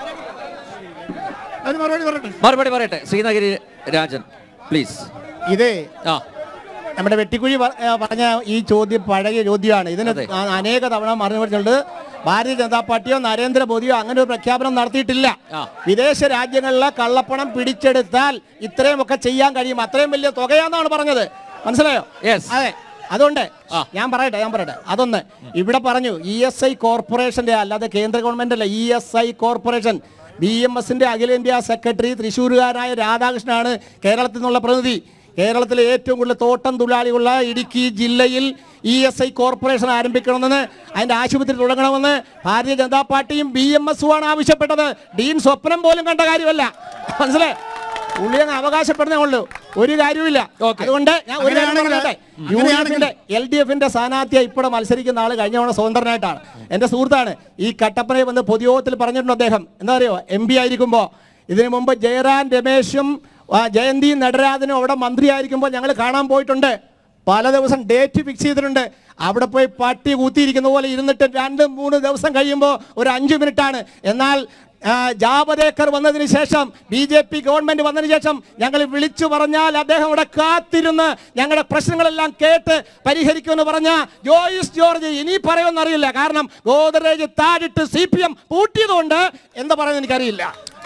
മറുപടി പറയട്ടെ മറുപടി പറയട്ടെ ശ്രീനഗരി രാജൻ പ്ലീസ്. ഇതേ നമ്മുടെ വെട്ടിക്കുഴി പറഞ്ഞ ഈ ചോദ്യം പഴയ ചോദ്യമാണ്. ഇതിന് അനേക തവണ മറുപടി പറഞ്ഞിട്ടുണ്ട്. ഭാരതീയ ജനതാ പാർട്ടിയോ നരേന്ദ്രമോദിയോ അങ്ങനെ ഒരു പ്രഖ്യാപനം നടത്തിയിട്ടില്ല. വിദേശ രാജ്യങ്ങളിലെ കള്ളപ്പണം പിടിച്ചെടുത്താൽ ഇത്രയും ഒക്കെ ചെയ്യാൻ കഴിയും, അത്രയും വലിയ തുകയാന്നാണ് പറഞ്ഞത്. മനസ്സിലായോ? അതെ. അതുകൊണ്ട് ഞാൻ പറയട്ടെ ഞാൻ പറയട്ടെ അതൊന്ന് ഇവിടെ പറഞ്ഞു. ഇ എസ് ഐ കോർപ്പറേഷന്റെ അല്ലാതെ കേന്ദ്ര ഗവൺമെന്റ് അല്ല, E S I corporation. B M എസിന്റെ അഖിലേന്ത്യാ സെക്രട്ടറി തൃശ്ശൂരുകാരനായ രാധാകൃഷ്ണനാണ് കേരളത്തിൽ നിന്നുള്ള പ്രതിനിധി. കേരളത്തിലെ ഏറ്റവും കൂടുതൽ തോട്ടം തൊഴിലാളികളുള്ള ഇടുക്കി ജില്ലയിൽ ഇ എസ് ഐ കോർപ്പറേഷൻ ആരംഭിക്കണമെന്ന്, അതിൻ്റെ ആശുപത്രി തുടങ്ങണമെന്ന് ഭാരതീയ ജനതാ പാർട്ടിയും ബി എം എസുമാണ് ആവശ്യപ്പെട്ടത്. ഡീൻ സ്വപ്നം പോലും കണ്ട കാര്യമല്ല. മനസ്സിലായി? പുള്ളി അങ്ങ് അവകാശപ്പെടുന്നേ ഉള്ളൂ, ഒരു കാര്യമില്ല. അതുകൊണ്ട് ഞാൻ ഒരു കാര്യം പറയട്ടെ, യു ഡി എഫിന്റെ എൽ ഡി എഫിന്റെ സ്ഥാനാർത്ഥിയെ ഇപ്പോൾ മത്സരിക്കുന്ന ആൾ കഴിഞ്ഞ തവണ സ്വതന്ത്രനായിട്ടാണ്. എൻ്റെ സുഹൃത്താണ്. ഈ കട്ടപ്പനയിൽ വന്ന് പൊതുയോഗത്തിൽ പറഞ്ഞിട്ടുണ്ട് അദ്ദേഹം. എന്താ അറിയോ, എം പി ആയിരിക്കുമ്പോൾ ഇതിനു മുമ്പ് ജയറാം രമേശും ജയന്തി നടരാജനും അവിടെ മന്ത്രിയായിരിക്കുമ്പോൾ ഞങ്ങൾ കാണാൻ പോയിട്ടുണ്ട്. പല ദിവസം ഡേറ്റ് ഫിക്സ് ചെയ്തിട്ടുണ്ട്. അവിടെ പോയി പട്ടി കൂത്തിയിരിക്കുന്ന പോലെ ഇരുന്നിട്ട് രണ്ട് മൂന്ന് ദിവസം കഴിയുമ്പോൾ ഒരു അഞ്ച് മിനിറ്റാണ്. എന്നാൽ ജാവദേക്കർ വന്നതിന് ശേഷം, ബി ജെ പി ഗവൺമെന്റ് വന്നതിന് ശേഷം ഞങ്ങൾ വിളിച്ചു പറഞ്ഞാൽ അദ്ദേഹം അവിടെ കാത്തിരുന്ന് ഞങ്ങളുടെ പ്രശ്നങ്ങളെല്ലാം കേട്ട് പരിഹരിക്കുമെന്ന് പറഞ്ഞ ജോയിസ് ജോർജ് ഇനി പറയുമെന്നറിയില്ല. കാരണം ഗോദറേജ് താഴിട്ട് സി പി എം പൂട്ടിയതുകൊണ്ട് എന്താ പറയുന്നത് എനിക്കറിയില്ല.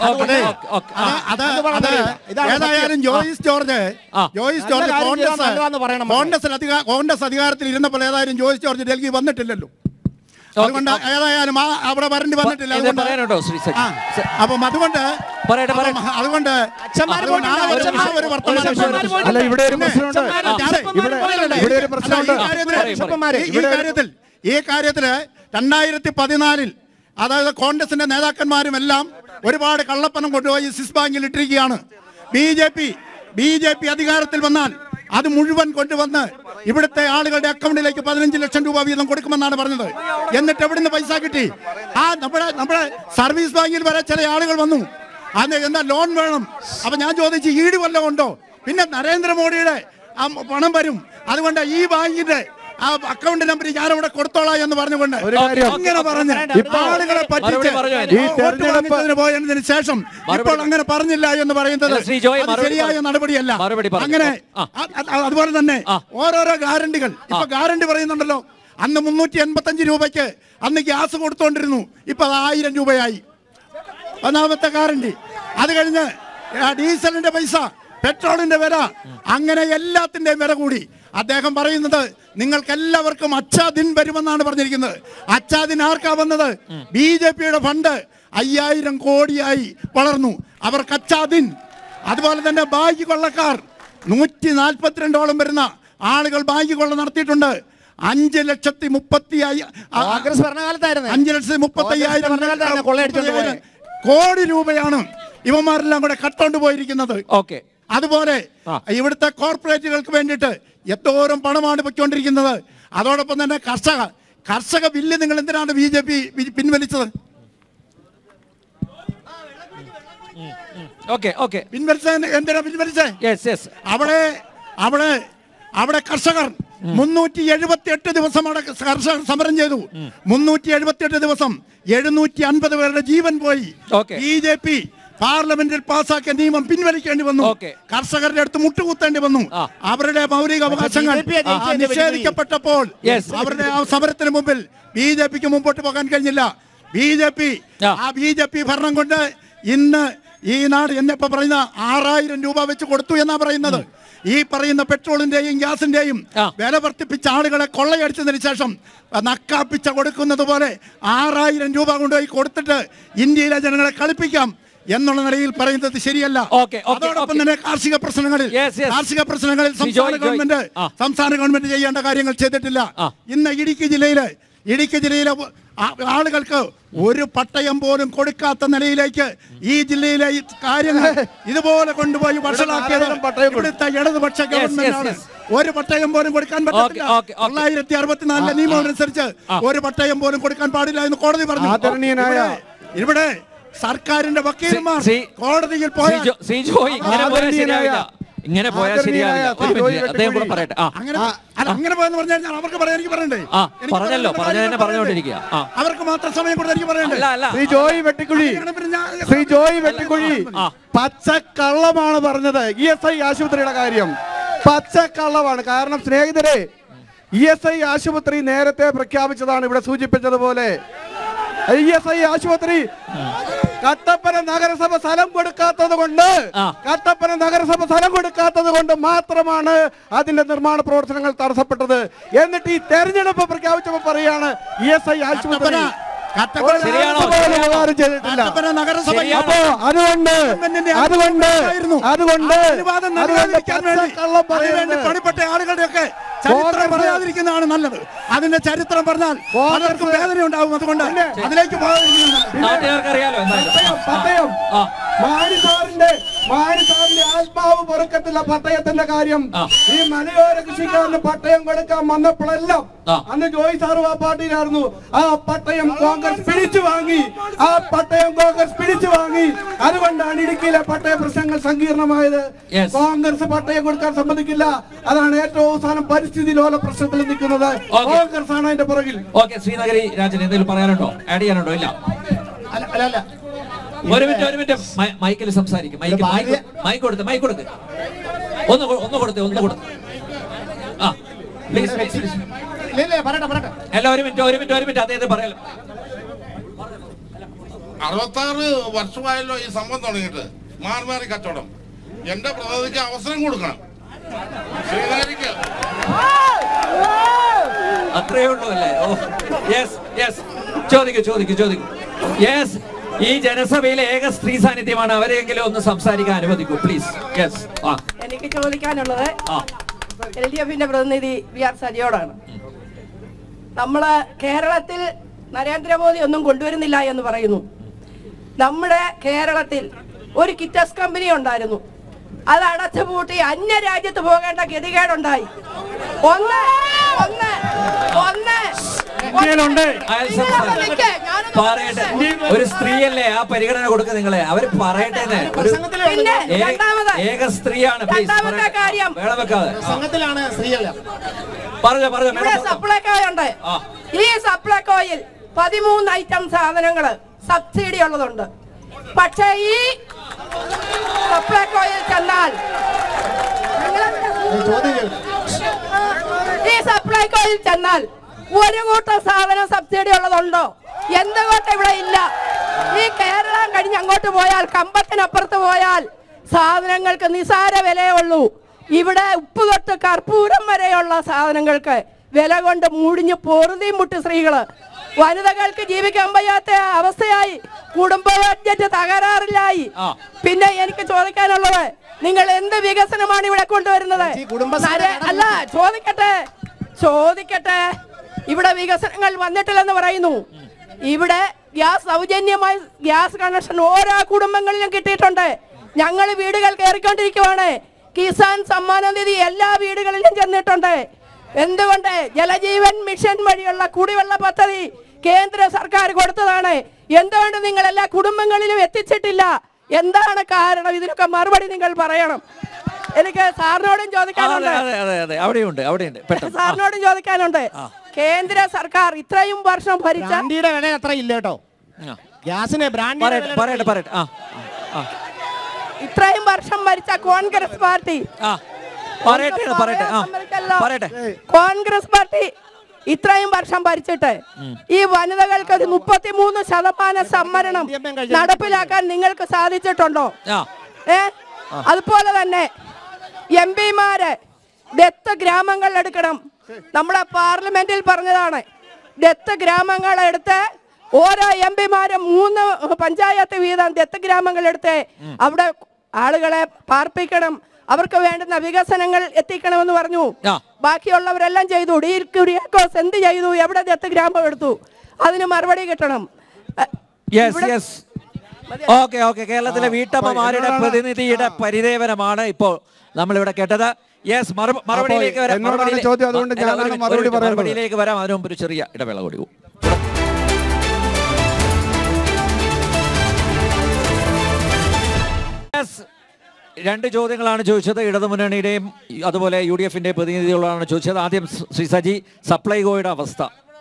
ഏതായാലും ജോയിസ് ജോർജ് ജോയിസ് ജോർജ് കോൺഗ്രസ് കോൺഗ്രസ് അധികാരത്തിൽ ഇരുന്നപ്പോൾ ഏതായാലും ജോയിസ് ജോർജ് ഡൽഹി വന്നിട്ടില്ലല്ലോ. അതുകൊണ്ട് ഏതായാലും ആ അവിടെ വരേണ്ടി വന്നിട്ടില്ല. അപ്പം അതുകൊണ്ട് അതുകൊണ്ട് അല്ല, ഇവിടെ ഒരു പ്രശ്നമുണ്ട്. ഇവിടെ ഒരു പ്രശ്നമുണ്ട്. ഈ കാര്യത്തിൽ ഈ കാര്യത്തില് രണ്ടായിരത്തി പതിനാലിൽ അതായത് കോൺഗ്രസിന്റെ നേതാക്കന്മാരും എല്ലാം ഒരുപാട് കള്ളപ്പണം കൊണ്ടുപോയി സ്വിസ് ബാങ്കിൽ ഇട്ടിരിക്കുകയാണ്. B J P B J P അധികാരത്തിൽ വന്നാൽ അത് മുഴുവൻ കൊണ്ടുവന്ന് ഇവിടുത്തെ ആളുകളുടെ അക്കൗണ്ടിലേക്ക് പതിനഞ്ച് ലക്ഷം രൂപ വീതം കൊടുക്കുമെന്നാണ് പറഞ്ഞത്. എന്നിട്ട് എവിടുന്ന് പൈസ കിട്ടി? ആ നമ്മുടെ നമ്മുടെ സർവീസ് ബാങ്കിൽ വരെ ചില ആളുകൾ വന്നു, അന്ന് എന്താ ലോൺ വേണം. അപ്പൊ ഞാൻ ചോദിച്ചു ഈട് വല്ലതും ഉണ്ടോ? പിന്നെ നരേന്ദ്രമോദിയുടെ ആ പണം വരും, അതുകൊണ്ട് ഈ ബാങ്കിന്റെ ആ അക്കൗണ്ട് നമ്പർ ഞാനവിടെ കൊടുത്തോളാം എന്ന് പറഞ്ഞുകൊണ്ട് ഇങ്ങനെ പറഞ്ഞ് ആളുകളെ പറ്റിച്ച് പോയതിന് ശേഷം ഇപ്പോൾ അങ്ങനെ പറഞ്ഞില്ല എന്ന് പറയുന്നത് ശരിയായ നടപടിയല്ല. അങ്ങനെ അതുപോലെ തന്നെ ഓരോരോ ഗ്യാരണ്ടികൾ ഇപ്പൊ ഗ്യാരണ്ടി പറയുന്നുണ്ടല്ലോ. അന്ന് മുന്നൂറ്റി എൺപത്തി അഞ്ച് രൂപയ്ക്ക് അന്ന് ഗ്യാസ് കൊടുത്തോണ്ടിരുന്നു, ഇപ്പൊ അത് ആയിരം രൂപയായി. ഒന്നാമത്തെ ഗ്യാരണ്ടി. അത് കഴിഞ്ഞ് ഡീസലിന്റെ പൈസ, പെട്രോളിന്റെ വില, അങ്ങനെ എല്ലാത്തിന്റെയും വില കൂടി. അദ്ദേഹം പറയുന്നത് നിങ്ങൾക്ക് എല്ലാവർക്കും അച്ചാദിൻ വരുമെന്നാണ് പറഞ്ഞിരിക്കുന്നത്. അച്ചാദിൻ ആർക്കാ വന്നത്? ബി ജെ പിയുടെ ഫണ്ട് അയ്യായിരം കോടിയായി വളർന്നു, അവർക്ക് അച്ചാദിൻ. അതുപോലെ തന്നെ ബാങ്ക് കൊള്ളക്കാർ നൂറ്റി നാൽപ്പത്തിരണ്ടോളം വരുന്ന ആളുകൾ ബാങ്ക് കൊള്ള നടത്തിയിട്ടുണ്ട്. അഞ്ച് ലക്ഷത്തി മുപ്പത്തി അഞ്ച് ലക്ഷത്തി മുപ്പത്തി അയ്യായിരം കോടി രൂപയാണ് ഇവന്മാരെല്ലാം കൂടെ കട്ടോണ്ട് പോയിരിക്കുന്നത്. ഓക്കെ. അതുപോലെ ഇവിടുത്തെ കോർപ്പറേറ്റുകൾക്ക് വേണ്ടിയിട്ട് എന്തോരം പണമാണ് പൊയ്ക്കൊണ്ടിരിക്കുന്നത്. അതോടൊപ്പം തന്നെ കർഷക കർഷക ബില്ല് നിങ്ങൾ എന്തിനാണ് ബി ജെ പി പിൻവലിച്ചത്? പിൻവലിച്ച എന്തിനാ പിൻവലിച്ചേ? അവിടെ അവിടെ അവിടെ കർഷകർ മുന്നൂറ്റി എഴുപത്തി എട്ട് ദിവസം കർഷകർ സമരം ചെയ്തു. മുന്നൂറ്റി എഴുപത്തി എട്ട് ദിവസം എഴുന്നൂറ്റി അൻപത് പേരുടെ ജീവൻ പോയി. ബി ജെ പി പാർലമെന്റിൽ പാസാക്കിയ നിയമം പിൻവലിക്കേണ്ടി വന്നു. കർഷകരുടെ അടുത്ത് മുട്ടുകുത്തേണ്ടി വന്നു. അവരുടെ മൗലിക അവകാശങ്ങൾ നിഷേധിക്കപ്പെട്ടപ്പോൾ അവരുടെ ആ സമരത്തിന് മുമ്പിൽ ബി ജെ പിക്ക് മുമ്പോട്ട് പോകാൻ കഴിഞ്ഞില്ല. ബി ജെ പി ആ ബി ജെ പി ഭരണം കൊണ്ട് ഇന്ന് ഈ നാട് എന്നിപ്പോ പറയുന്ന ആറായിരം രൂപ വെച്ച് കൊടുത്തു എന്നാ പറയുന്നത്. ഈ പറയുന്ന പെട്രോളിന്റെയും ഗ്യാസിന്റെയും വില വർദ്ധിപ്പിച്ച ആളുകളെ കൊള്ളയടിച്ചതിന് ശേഷം നക്കാപ്പിച്ച കൊടുക്കുന്നത് പോലെ ആറായിരം രൂപ കൊണ്ടുപോയി കൊടുത്തിട്ട് ഇന്ത്യയിലെ ജനങ്ങളെ കളിപ്പിക്കാം എന്നുള്ള നിലയിൽ പറയുന്നത് ശരിയല്ല. അതോടൊപ്പം തന്നെ കാർഷിക പ്രശ്നങ്ങളിൽ കാർഷിക പ്രശ്നങ്ങളിൽ സംസ്ഥാന ഗവൺമെന്റ് സംസ്ഥാന ഗവൺമെന്റ് ചെയ്യേണ്ട കാര്യങ്ങൾ ചെയ്തിട്ടില്ല. ഇന്ന് ഇടുക്കി ജില്ലയില് ഇടുക്കി ജില്ലയിലെ ആളുകൾക്ക് ഒരു പട്ടയം പോലും കൊടുക്കാത്ത നിലയിലേക്ക് ഈ ജില്ലയിലെ കാര്യങ്ങൾ ഇതുപോലെ കൊണ്ടുപോയി വഷളാക്കിയത് ഇവിടുത്തെ ഇടതുപക്ഷ ഗവൺമെന്റാണ്. ഒരു പട്ടയം പോലും കൊടുക്കാൻ പറ്റില്ല. തൊള്ളായിരത്തി അറുപത്തിനാലിലെ നിയമം അനുസരിച്ച് ഒരു പട്ടയം പോലും കൊടുക്കാൻ പാടില്ല എന്ന് കോടതി പറഞ്ഞു. ഇവിടെ സർക്കാരിന്റെ വക്കീലന്മാർ കോടതിയിൽ പോയി ഇങ്ങനെ പോയാൽ ശരിയാവില്ല. അദ്ദേഹം കൂടെ പറയട്ടെ. അങ്ങനെ പോയെന്ന് പറഞ്ഞാൽ അവർക്ക് പറയാൻ എനിക്ക് പറയണ്ടേ? പറഞ്ഞല്ലോ, പറഞ്ഞതന്നെ പറഞ്ഞുകൊണ്ടിരിക്കുക. അവർക്ക് മാത്രം സമയം കൊടുത്ത് എനിക്ക് പറയണ്ടേ? ശ്രീ ജോയി വെട്ടിക്കുഴി ശ്രീ ജോയി വെട്ടിക്കുഴി പച്ചക്കള്ളമാണ് പറഞ്ഞത്. ഇ എസ് ഐ ആശുപത്രിയുടെ കാര്യം പച്ചക്കള്ളമാണ്. കാരണം സ്നേഹിതരെ, ഇ എസ് ഐ ആശുപത്രി നേരത്തെ പ്രഖ്യാപിച്ചതാണ്. ഇവിടെ സൂചിപ്പിച്ചതുപോലെ ഇ എസ് ഐ ആശുപത്രി കട്ടപ്പന നഗരസഭ സ്ഥലം കൊടുക്കാത്തത് കൊണ്ട് കട്ടപ്പന നഗരസഭ സ്ഥലം കൊടുക്കാത്തത് കൊണ്ട് മാത്രമാണ് അതിന്റെ നിർമ്മാണ പ്രവർത്തനങ്ങൾ തടസ്സപ്പെട്ടത്. എന്നിട്ട് ഈ തെരഞ്ഞെടുപ്പ് പ്രഖ്യാപിച്ചപ്പോൾ പറയാണ് ഇ എസ് ഐ ആശുപത്രി ചെയ്തിട്ടില്ല. അപ്പോ അതുകൊണ്ട് അതുകൊണ്ട് അതുകൊണ്ട് പണിപ്പെട്ട ആളുകളുടെയൊക്കെ ചരിത്രം പറയാതിരിക്കുന്നതാണ് നല്ലത്. അതിന്റെ ചരിത്രം പറഞ്ഞാൽ പലർക്കും വേദന ഉണ്ടാവും. അതുകൊണ്ട് അതിലേക്ക് മാരിസാറിന്റെ മാരിസാറിന്റെ ആത്മാവ് പൊറുക്കത്തില്ല പട്ടയത്തിന്റെ കാര്യം. ഈ മലയോര കൃഷിക്കാരന് പട്ടയം കൊടുക്കാൻ വന്നപ്പോഴെല്ലാം അന്ന് ജോയി സാറ് ആ പാർട്ടിയിലായിരുന്നു. ആ പട്ടയം കോൺഗ്രസ് പിടിച്ചു വാങ്ങി. ആ പട്ടയം കോൺഗ്രസ് പിടിച്ചു വാങ്ങി. അതുകൊണ്ടാണ് ഇടുക്കിയിലെ പട്ടയ പ്രശ്നങ്ങൾ സങ്കീർണമായത്. കോൺഗ്രസ് പട്ടയം കൊടുക്കാൻ സമ്മതിക്കില്ല. അതാണ് ഏറ്റവും അവസാനം പരിസ്ഥിതി ലോല പ്രശ്നത്തിൽ നിൽക്കുന്നത്. കോൺഗ്രസ് ആണ് അതിന്റെ പുറകിൽ. ഓക്കെ, ശ്രീനഗരി രാജൻ എന്തെങ്കിലും പറയാനുണ്ടോ? ആഡ് ചെയ്യാനുണ്ടോ? ഇല്ല. ഒരു മിനിറ്റ് ഒരു മിനിറ്റ് മൈക്കിൽ സംസാരിക്കും. മൈക്ക് മൈക്ക് കൊടുത്ത് മൈക്ക് കൊടുത്ത് ഒന്ന് ഒന്ന് കൊടുത്ത് ഒന്ന് കൊടുത്ത് ആ പ്ലീസ് അല്ല ഒരു മിനിറ്റ് ഒരു മിനിറ്റ് ഒരു മിനിറ്റ് അദ്ദേഹത്തെ പറയാലോ. അറുപത്താറ് വർഷമായല്ലോ ഈ സംഭവം തുടങ്ങിയിട്ട്. മാറി മാറി കച്ചവടം. എന്റെ പ്രതിനിധിക്ക് അവസരം കൊടുക്കണം. ശ്രീനഗരിക്ക് അത്രയേ ഉള്ളൂ അല്ലേ? ഓ യെസ് യെസ് ചോദിക്കൂ ചോദിക്കൂ ചോദിക്കൂ. യെസ്, ഈ ജനസഭയിലെ ഏക സ്ത്രീ സാന്നിധ്യമാണ്. അവരെങ്കിലും ഒന്ന് സംസാരിക്കാൻ അനുവദിക്കൂ പ്ലീസ്. യെസ്. എനിക്ക് ചോദിക്കാനുള്ളത് എൽ ഡി എഫിന്റെ പ്രതിനിധി വി ആർ സജിയോടാണ്. നമ്മള് കേരളത്തിൽ നരേന്ദ്രമോദി ഒന്നും കൊണ്ടുവരുന്നില്ല എന്ന് പറയുന്നു. നമ്മുടെ കേരളത്തിൽ ഒരു കിറ്റസ് കമ്പനി ഉണ്ടായിരുന്നു. അത് അടച്ചുപൂട്ടി അന്യ രാജ്യത്ത് പോകേണ്ട ഗതികേടുണ്ടായി. ഒന്ന് ഒന്ന് ഒന്ന് പറയട്ടെ, ഒരു സ്ത്രീയല്ലേ, ആ പരിഗണന കൊടുക്കുക നിങ്ങളെ. അവര് പറയട്ടെ. ഏക സ്ത്രീയാണ്. രണ്ടാമത്തെ കാര്യം പറഞ്ഞോ പറഞ്ഞോ. സപ്ലൈകോ ഉണ്ട്. ഈ സപ്ലൈകോയിൽ പതിമൂന്ന് ഐറ്റം സാധനങ്ങള് സബ്സിഡി ഉള്ളതുണ്ട്. പക്ഷേ ഈ സപ്ലൈകോയിൽ ചെന്നാൽ ഈ സപ്ലൈകോയിൽ ചെന്നാൽ ഒരു കൂട്ടം സാധനം സബ്സിഡി ഉള്ളതുണ്ടോ? എന്തുകൊണ്ട് ഇവിടെ ഇല്ല? ഈ കേരളം കഴിഞ്ഞ് അങ്ങോട്ട് പോയാൽ, കമ്പത്തിനപ്പുറത്ത് പോയാൽ സാധനങ്ങൾക്ക് നിസാര വിലയേ ഉള്ളൂ. ഇവിടെ ഉപ്പ് തൊട്ട് കർപ്പൂരം വരെയുള്ള സാധനങ്ങൾക്ക് വില കൊണ്ട് മുടിഞ്ഞ് പൊറുതി മുട്ടി സ്ത്രീകള്. വനിതകൾക്ക് ജീവിക്കാൻ വയ്യാത്ത അവസ്ഥയായി. കുടുംബ ബഡ്ജറ്റ് തകരാറില്ലായി. പിന്നെ എനിക്ക് ചോദിക്കാനുള്ളത്, നിങ്ങൾ എന്ത് വികസനമാണ് ഇവിടെ കൊണ്ടുവരുന്നത്? അല്ല, ചോദിക്കട്ടെ ചോദിക്കട്ടെ ഇവിടെ വികസനങ്ങൾ വന്നിട്ടില്ലെന്ന് പറയുന്നു. ഇവിടെ ഗ്യാസ് സൗജന്യമായി ഗ്യാസ് കണക്ഷൻ ഓരോ കുടുംബങ്ങളിലും കിട്ടിയിട്ടുണ്ട്. ഞങ്ങൾ വീടുകൾ കയറിക്കൊണ്ടിരിക്കുവാണ്. കിസാൻ സമ്മാന നിധി എല്ലാ വീടുകളിലും ചെന്നിട്ടുണ്ട്. എന്തുകൊണ്ട്? ജലജീവൻ മിഷൻ വഴിയുള്ള കുടിവെള്ള പദ്ധതി കേന്ദ്ര സർക്കാർ കൊടുത്തതാണ്. എന്തുകൊണ്ട് നിങ്ങൾ എല്ലാ കുടുംബങ്ങളിലും എത്തിച്ചിട്ടില്ല? എന്താണ് കാരണം? ഇതിനൊക്കെ മറുപടി നിങ്ങൾ പറയണം. എനിക്ക് സാറിനോടും ചോദിക്കാനുണ്ട്. അതെ അതെ അതെ അവിടെയുണ്ട് അവിടെയുണ്ട് പെട്ടെന്ന് സാറിനോടും ചോദിക്കാനുണ്ട്. കേന്ദ്ര സർക്കാർ ഇത്രയും വർഷം ഭരിച്ച ബ്രാൻഡിയുടെ വില അത്ര ഇല്ല കേട്ടോ. ഗ്യാസിന് ബ്രാൻഡ് പറയട്ടെ പറയട്ടെ ആ ഇത്രയും വർഷം ഭരിച്ച കോൺഗ്രസ് പാർട്ടി പറയട്ടെ പറയട്ടെ ആ പറയട്ടെ കോൺഗ്രസ് പാർട്ടി ഇത്രയും വർഷം ഭരിച്ചിട്ട് ഈ വനിതകൾക്ക് ഒരു മുപ്പത്തിമൂന്ന് ശതമാനം സംവരണം നടപ്പിലാക്കാൻ നിങ്ങൾക്ക് സാധിച്ചിട്ടുണ്ടോ? ഏ അതുപോലെ തന്നെ എം പിമാര് ദത്ത് ഗ്രാമങ്ങൾ എടുക്കണം. നമ്മളെ പാർലമെന്റിൽ പറഞ്ഞതാണ്, ദത്ത് ഗ്രാമങ്ങൾ എടുത്ത് ഓരോ എം പിമാരും മൂന്ന് പഞ്ചായത്ത് വീതം ദത്ത് ഗ്രാമങ്ങൾ എടുത്ത് അവിടെ ആളുകളെ പാർപ്പിക്കണം, അവർക്ക് വേണ്ടുന്ന വികസനങ്ങൾ എത്തിക്കണമെന്ന് പറഞ്ഞു. ബാക്കിയുള്ളവരെല്ലാം ചെയ്തു. ഡി കുര്യാക്കോസ് എന്ത് ചെയ്തു? എവിടെ ദത്ത് ഗ്രാമം എടുത്തു? അതിന് മറുപടി കിട്ടണം. ഓക്കെ ഓക്കെ കേരളത്തിലെ വീട്ടമ്മമാരുടെ പ്രതിനിധിയുടെ പരിദേവനമാണ് ഇപ്പോൾ നമ്മളിവിടെ കേട്ടത്. യെസ് മറുപടിയിലേക്ക് വരാം മറുപടിയിലേക്ക് വരാം അതിനു മുമ്പ് ഒരു ചെറിയ ഇടവേള കൂടി. രണ്ട് ചോദ്യങ്ങളാണ് ചോദിച്ചത്. ഇടതുമുന്നണിയുടെയും അതുപോലെ യു ഡി എഫിന്റെ പ്രതിനിധികളാണ് ചോദിച്ചത്. ആദ്യം ശ്രീ സജി, സപ്ലൈകോയുടെ അവസ്ഥ.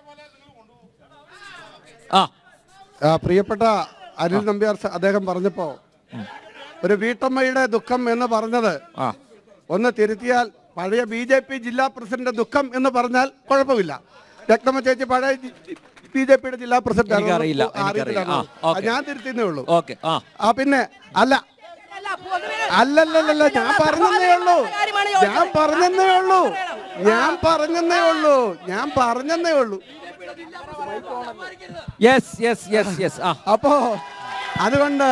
ആ പ്രിയപ്പെട്ട അനിൽ നമ്പ്യാർ അദ്ദേഹം പറഞ്ഞപ്പോ ഒരു വീട്ടമ്മയുടെ ദുഃഖം എന്ന് പറഞ്ഞത് ഒന്ന് തിരുത്തിയാൽ പഴയ ബി ജെ പി ജില്ലാ പ്രസിഡന്റ് ദുഃഖം എന്ന് പറഞ്ഞാൽ കുഴപ്പമില്ല. രക്തമ്മ ചേച്ചി പഴയ ബി ജെ പിയുടെ ജില്ലാ പ്രസിഡന്റ് അറിയില്ല, ഞാൻ തിരുത്തിന്നേ ഉള്ളൂ. ആ പിന്നെ അല്ല അല്ലല്ലല്ല ഞാൻ പറഞ്ഞതേ ഉള്ളൂ ഞാൻ പറഞ്ഞതേ ഉള്ളൂ ഞാൻ പറഞ്ഞതേ ഉള്ളൂ ഞാൻ പറഞ്ഞതേ ഉള്ളൂ അപ്പോ അതുകൊണ്ട്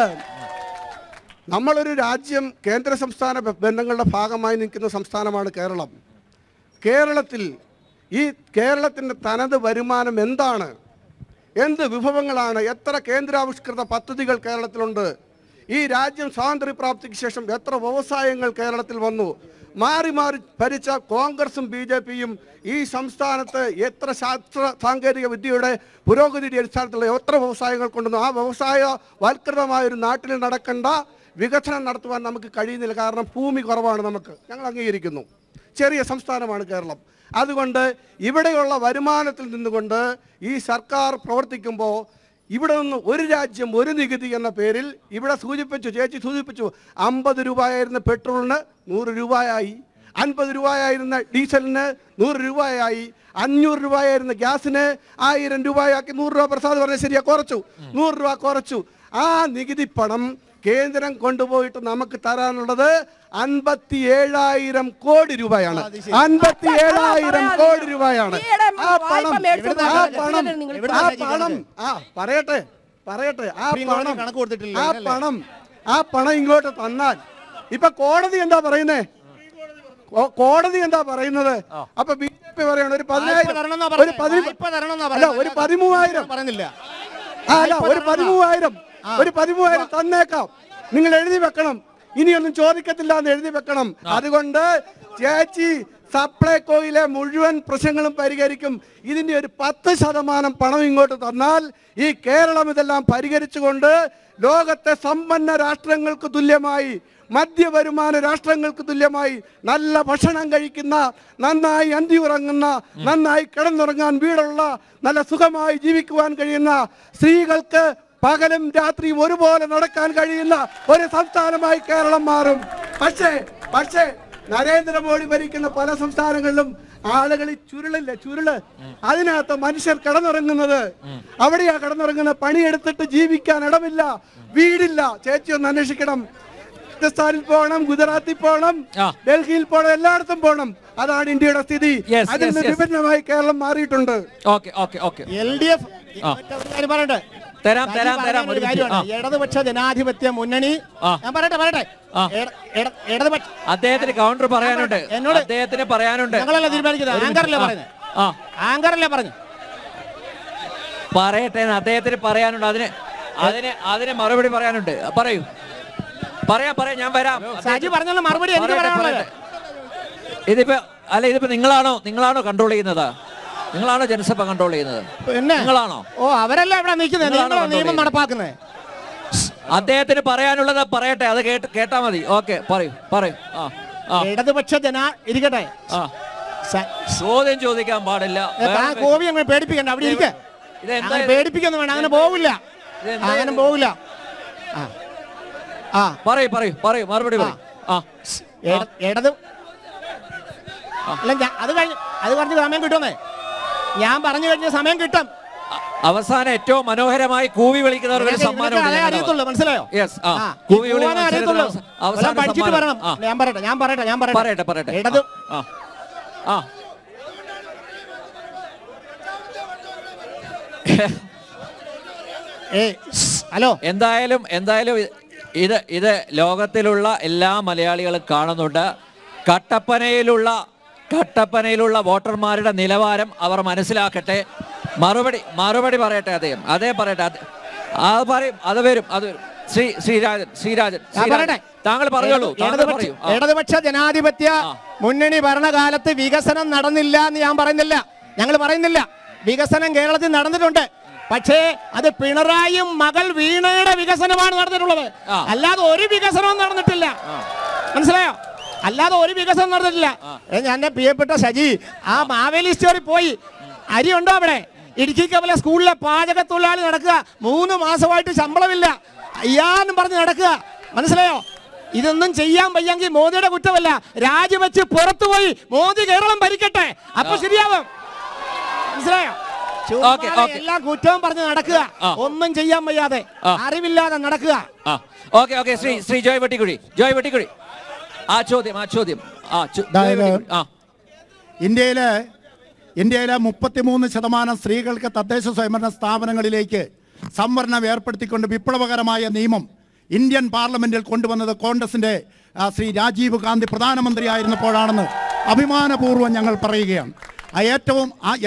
നമ്മളൊരു രാജ്യം കേന്ദ്ര സംസ്ഥാന ബന്ധങ്ങളുടെ ഭാഗമായി നിൽക്കുന്ന സംസ്ഥാനമാണ് കേരളം. കേരളത്തിൽ ഈ കേരളത്തിൻ്റെ തനത് വരുമാനം എന്താണ്, എന്ത് വിഭവങ്ങളാണ്, എത്ര കേന്ദ്രാവിഷ്കൃത പദ്ധതികൾ കേരളത്തിലുണ്ട്, ഈ രാജ്യം സ്വാതന്ത്ര്യപ്രാപ്തിക്ക് ശേഷം എത്ര വ്യവസായങ്ങൾ കേരളത്തിൽ വന്നു, മാറി മാറി ഭരിച്ച കോൺഗ്രസും ബി ജെ പിയും ഈ സംസ്ഥാനത്ത് എത്ര ശാസ്ത്ര സാങ്കേതിക വിദ്യയുടെ പുരോഗതിയുടെ അടിസ്ഥാനത്തിലുള്ള എത്ര വ്യവസായങ്ങൾ കൊണ്ടുവന്നു. ആ വ്യവസായ വൽകൃതമായൊരു നാട്ടിൽ നടക്കേണ്ട വികസനം നടത്തുവാൻ നമുക്ക് കഴിയുന്നില്ല. കാരണം ഭൂമി കുറവാണ് നമുക്ക്, ഞങ്ങൾ അംഗീകരിക്കുന്നു. ചെറിയ സംസ്ഥാനമാണ് കേരളം. അതുകൊണ്ട് ഇവിടെയുള്ള വരുമാനത്തിൽ നിന്നുകൊണ്ട് ഈ സർക്കാർ പ്രവർത്തിക്കുമ്പോൾ ഇവിടെ നിന്ന് ഒരു രാജ്യം ഒരു നികുതി എന്ന പേരിൽ ഇവിടെ സൂചിപ്പിച്ചു, ചേച്ചി സൂചിപ്പിച്ചു, അമ്പത് രൂപയായിരുന്ന പെട്രോളിന് നൂറ് രൂപയായി, അൻപത് രൂപയായിരുന്ന ഡീസലിന് നൂറ് രൂപയായി, അഞ്ഞൂറ് രൂപയായിരുന്ന ഗ്യാസിന് ആയിരം രൂപയാക്കി നൂറ് രൂപ പ്രസാദ് പറഞ്ഞ ശരിയാ കുറച്ചു, നൂറ് രൂപ കുറച്ചു. ആ നികുതി പണം കേന്ദ്രം കൊണ്ടുപോയിട്ട് നമുക്ക് തരാനുള്ളത് അൻപത്തി ഏഴായിരം കോടി രൂപയാണ്. അൻപത്തി ഏഴായിരം കോടി രൂപയാണ്. ആ പണം ആ പണം ആ പണം ആ പറയട്ടെ പറയട്ടെ ആ പണം ആ പണം ആ പണം ഇങ്ങോട്ട് തന്നാൽ ഇപ്പൊ കോടതി എന്താ പറയുന്നേ കോടതി എന്താ പറയുന്നത്? അപ്പൊ ബി ജെ പി പറയണം ഒരു പതിനായിരം ഒരു അല്ല ഒരു പതിമൂവായിരം പറഞ്ഞില്ല അല്ല ഒരു പതിമൂവായിരം ഒരു പതിമൂവായിരം തന്നേക്കാം, നിങ്ങൾ എഴുതി വെക്കണം, ഇനിയൊന്നും ചോദിക്കത്തില്ല എന്ന് എഴുതി വെക്കണം. അതുകൊണ്ട് ചേച്ചി സപ്ലൈകോയിലെ മുഴുവൻ പ്രശ്നങ്ങളും പരിഹരിക്കും. ഇതിന്റെ ഒരു പത്ത് ശതമാനം പണം ഇങ്ങോട്ട് തന്നാൽ ഈ കേരളം ഇതെല്ലാം പരിഹരിച്ചുകൊണ്ട് ലോകത്തെ സമ്പന്ന രാഷ്ട്രങ്ങൾക്ക് തുല്യമായി, മധ്യവരുമാന രാഷ്ട്രങ്ങൾക്ക് തുല്യമായി നല്ല ഭക്ഷണം കഴിക്കുന്ന, നന്നായി അന്തി ഉറങ്ങുന്ന, നന്നായി കിടന്നുറങ്ങാൻ വീടുള്ള, നല്ല സുഖമായി ജീവിക്കുവാൻ കഴിയുന്ന, സ്ത്രീകൾക്ക് പകലും രാത്രിയും ഒരുപോലെ നടക്കാൻ കഴിയുന്ന ഒരു സംസ്ഥാനമായി കേരളം മാറും. പക്ഷേ പക്ഷേ നരേന്ദ്രമോദി ഭരിക്കുന്ന പല സംസ്ഥാനങ്ങളിലും ആളുകൾ ഈ ചുരുളില്ല ചുരുള് അതിനകത്ത് മനുഷ്യർ കിടന്നുറങ്ങുന്നത്, അവിടെയാ കിടന്നുറങ്ങുന്നത്. പണിയെടുത്തിട്ട് ജീവിക്കാൻ ഇടമില്ല, വീടില്ല. ചേച്ചി ഒന്ന് അന്വേഷിക്കണം. രാജസ്ഥാനിൽ പോകണം, ഗുജറാത്തിൽ പോകണം, ഡൽഹിയിൽ പോകണം, എല്ലായിടത്തും പോകണം. അതാണ് ഇന്ത്യയുടെ സ്ഥിതി. അതിൽ നിന്ന് വിഭിന്നമായി കേരളം മാറിയിട്ടുണ്ട്. എൽ ഡി എഫ് ഇടതുപക്ഷ ജനാധിപത്യ മുന്നണി ഞാൻ പറയട്ടെ പറയട്ടെ അദ്ദേഹത്തിന് കൗണ്ടർ പറയാനുണ്ട് എന്നോട് അദ്ദേഹത്തിന് പറയാനുണ്ട് ഞങ്ങളല്ല തീരുമാനിക്കുന്നത്, ആങ്കറല്ലേ പറഞ്ഞു ആങ്കറല്ലേ പറഞ്ഞു പറയട്ടെ അദ്ദേഹത്തിന് പറയാനുണ്ട്. അതിന് അതിന് അതിന് മറുപടി പറയാനുണ്ട്. പറയൂ പറയാം പറയാം ഞാൻ വരാം. സാജി പറഞ്ഞുള്ള മറുപടി എനിക്ക് പറയാനുള്ളത്. ഇതിപ്പോ അല്ല ഇതിപ്പോ നിങ്ങളാണോ നിങ്ങളാണോ കൺട്രോൾ ചെയ്യുന്നത്? നിങ്ങളാണോ ജനസഭ കൺട്രോൾ ചെയ്യുന്നത്? നിങ്ങളാണോ? ഓ അവരല്ല ഇവിടെ നിൽക്കുന്നത്, നിയമം നടപ്പാക്കുന്നത്. അദ്ദേഹത്തിന് പറയാനുള്ളത് പറയട്ടെ, അത് കേട്ട് കേട്ടാ മതി. ഓക്കെ പറയൂ പറയൂ. ആ ഇടതുപക്ഷ ജനാ ഇരിക്കട്ടെ, ചോദ്യം ചോദിക്കാൻ പാടില്ല. കോവി അങ്ങനെ പേടിപ്പിക്കണ്ട, അവിടെ ഇരിക്കെ. അങ്ങനെ പേടിപ്പിക്കൊന്നും വേണ്ട, അങ്ങനെ പോവില്ല, അങ്ങനെ പോവില്ല. ആ പറയൂ പറയൂ പറയൂ മറുപടി പറയൂ. ആ ഇടത് അല്ല, അത് കഴിഞ്ഞ് അത് പറഞ്ഞ് സമയം കിട്ടുമെന്നേ, ഞാൻ പറഞ്ഞു കഴിഞ്ഞ സമയം കിട്ടും. അവസാനം ഏറ്റവും മനോഹരമായി കൂവി വിളിക്കുന്നവർക്ക് സമ്മാനം അറിയത്തുള്ളൂ, മനസ്സിലായോ? അറിയത്തുള്ളൂ. പഠിച്ചിട്ട് പറയണം. ഞാൻ പറയട്ടെ ഞാൻ പറയട്ടെ ഞാൻ പറയട്ടെ പറയട്ടെ ഇടത് ആ ഹലോ എന്തായാലും എന്തായാലും ഇത് ഇത് ലോകത്തിലുള്ള എല്ലാ മലയാളികളും കാണുന്നുണ്ട്. കട്ടപ്പനയിലുള്ള കട്ടപ്പനയിലുള്ള വോട്ടർമാരുടെ നിലവാരം അവർ മനസ്സിലാക്കട്ടെ. മറുപടി മറുപടി പറയട്ടെ അദ്ദേഹം, അതേ പറയട്ടെ, അത് പറയും, അത് വരും അത് വരും. ശ്രീ ശ്രീരാജൻ ശ്രീരാജൻ താങ്കൾ പറഞ്ഞോളൂ. ഇടതുപക്ഷ ജനാധിപത്യ മുന്നണി ഭരണകാലത്ത് വികസനം നടന്നില്ല എന്ന് ഞാൻ പറയുന്നില്ല, ഞങ്ങൾ പറയുന്നില്ല. വികസനം കേരളത്തിൽ നടന്നിട്ടുണ്ട്, പക്ഷേ അത് പിണറായിയും മകൾ വീണയുടെ വികസനമാണ് നടന്നിട്ടുള്ളത്, അല്ലാതെ ഒരു വികസനവും നടന്നിട്ടില്ല. മനസ്സിലായോ? അല്ലാതെ ഒരു വികസനം നടന്നിട്ടില്ല. എന്റെ പ്രിയപ്പെട്ട സജി, ആ മാവേലി സ്റ്റോറിൽ പോയി, അരി ഉണ്ടോ അവിടെ? ഇടുക്കി കവല സ്കൂളിലെ പാചക തൊഴിലാളി നടക്കുക, മൂന്ന് മാസമായിട്ട് ശമ്പളമില്ല, അയ്യാന്നും പറഞ്ഞ് നടക്കുക. മനസ്സിലായോ? ഇതൊന്നും ചെയ്യാൻ വയ്യെങ്കിൽ മോദിയുടെ കുറ്റമല്ല, രാജിവെച്ച് പുറത്തുപോയി മോദി കേരളം ഭരിക്കട്ടെ, അപ്പൊ ശരിയാവും. മനസ്സിലായോ? എല്ലാ കുറ്റവും പറഞ്ഞ് നടക്കുക, ഒന്നും ചെയ്യാൻ വയ്യാതെ, അറിവില്ലാതെ നടക്കുക. ഓക്കെ ഓക്കെ ശ്രീ ശ്രീ ജോയ് വെട്ടിക്കുഴി ജോയ് വെട്ടിക്കുഴി ആ ചോദ്യം ആ ചോദ്യം ആ ഇന്ത്യയിലെ ഇന്ത്യയിലെ മുപ്പത്തിമൂന്ന് ശതമാനം സ്ത്രീകൾക്ക് തദ്ദേശ സ്വയംഭരണ സ്ഥാപനങ്ങളിലേക്ക് സംവരണം ഏർപ്പെടുത്തിക്കൊണ്ട് വിപ്ലവകരമായ നിയമം ഇന്ത്യൻ പാർലമെന്റിൽ കൊണ്ടുവന്നത് കോൺഗ്രസിന്റെ ശ്രീ രാജീവ് ഗാന്ധി പ്രധാനമന്ത്രിയായിരുന്നപ്പോഴാണെന്ന് അഭിമാനപൂർവ്വം ഞങ്ങൾ പറയുകയാണ്. ഏറ്റവും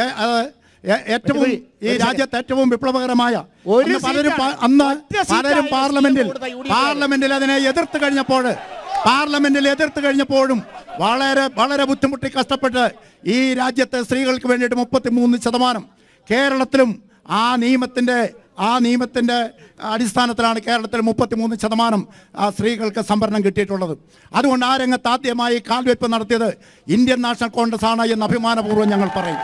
ഏറ്റവും ഈ രാജ്യത്ത് ഏറ്റവും വിപ്ലവകരമായ പലരും അന്ന് പലരും പാർലമെന്റിൽ പാർലമെന്റിൽ അതിനെ എതിർത്ത് കഴിഞ്ഞപ്പോൾ പാർലമെന്റിൽ എതിർത്ത് കഴിഞ്ഞപ്പോഴും വളരെ വളരെ ബുദ്ധിമുട്ടി കഷ്ടപ്പെട്ട് ഈ രാജ്യത്തെ സ്ത്രീകൾക്ക് വേണ്ടിയിട്ട് മുപ്പത്തിമൂന്ന് ശതമാനം കേരളത്തിലും ആ നിയമത്തിൻ്റെ ആ നിയമത്തിൻ്റെ അടിസ്ഥാനത്തിലാണ് കേരളത്തിൽ മുപ്പത്തിമൂന്ന് ശതമാനം സ്ത്രീകൾക്ക് സംവരണം കിട്ടിയിട്ടുള്ളത്. അതുകൊണ്ട് ആ രംഗത്ത് ആദ്യമായി കാൽവെപ്പ് നടത്തിയത് ഇന്ത്യൻ നാഷണൽ കോൺഗ്രസ് ആണ് എന്ന് അഭിമാനപൂർവ്വം ഞങ്ങൾ പറയും.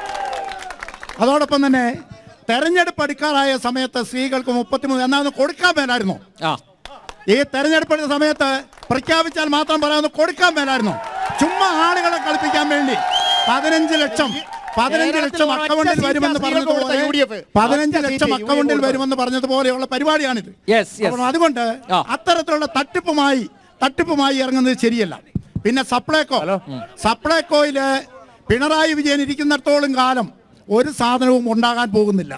അതോടൊപ്പം തന്നെ തെരഞ്ഞെടുപ്പ് അടുക്കാറായ സമയത്ത് സ്ത്രീകൾക്ക് മുപ്പത്തിമൂന്ന് എന്നാന്ന് കൊടുക്കാൻ മേലായിരുന്നു. ഈ തെരഞ്ഞെടുപ്പ് സമയത്ത് പ്രഖ്യാപിച്ചാൽ മാത്രം പറയാമെന്ന് കൊടുക്കാൻ മേലായിരുന്നു. ചുമ്മാ ആളുകളെ കളിപ്പിക്കാൻ വേണ്ടി പതിനഞ്ച് ലക്ഷം പതിനഞ്ച് ലക്ഷം അക്കൗണ്ടിൽ വരുമെന്ന് പറഞ്ഞതുപോലെ പതിനഞ്ച് ലക്ഷം അക്കൗണ്ടിൽ വരുമെന്ന് പറഞ്ഞതുപോലെയുള്ള പരിപാടിയാണിത്. അതുകൊണ്ട് അത്തരത്തിലുള്ള തട്ടിപ്പുമായി തട്ടിപ്പുമായി ഇറങ്ങുന്നത് ശരിയല്ല. പിന്നെ സപ്ലൈകോ സപ്ലൈകോയില് പിണറായി വിജയൻ ഇരിക്കുന്നിടത്തോളം കാലം ഒരു സാധനവും ഉണ്ടാകാൻ പോകുന്നില്ല.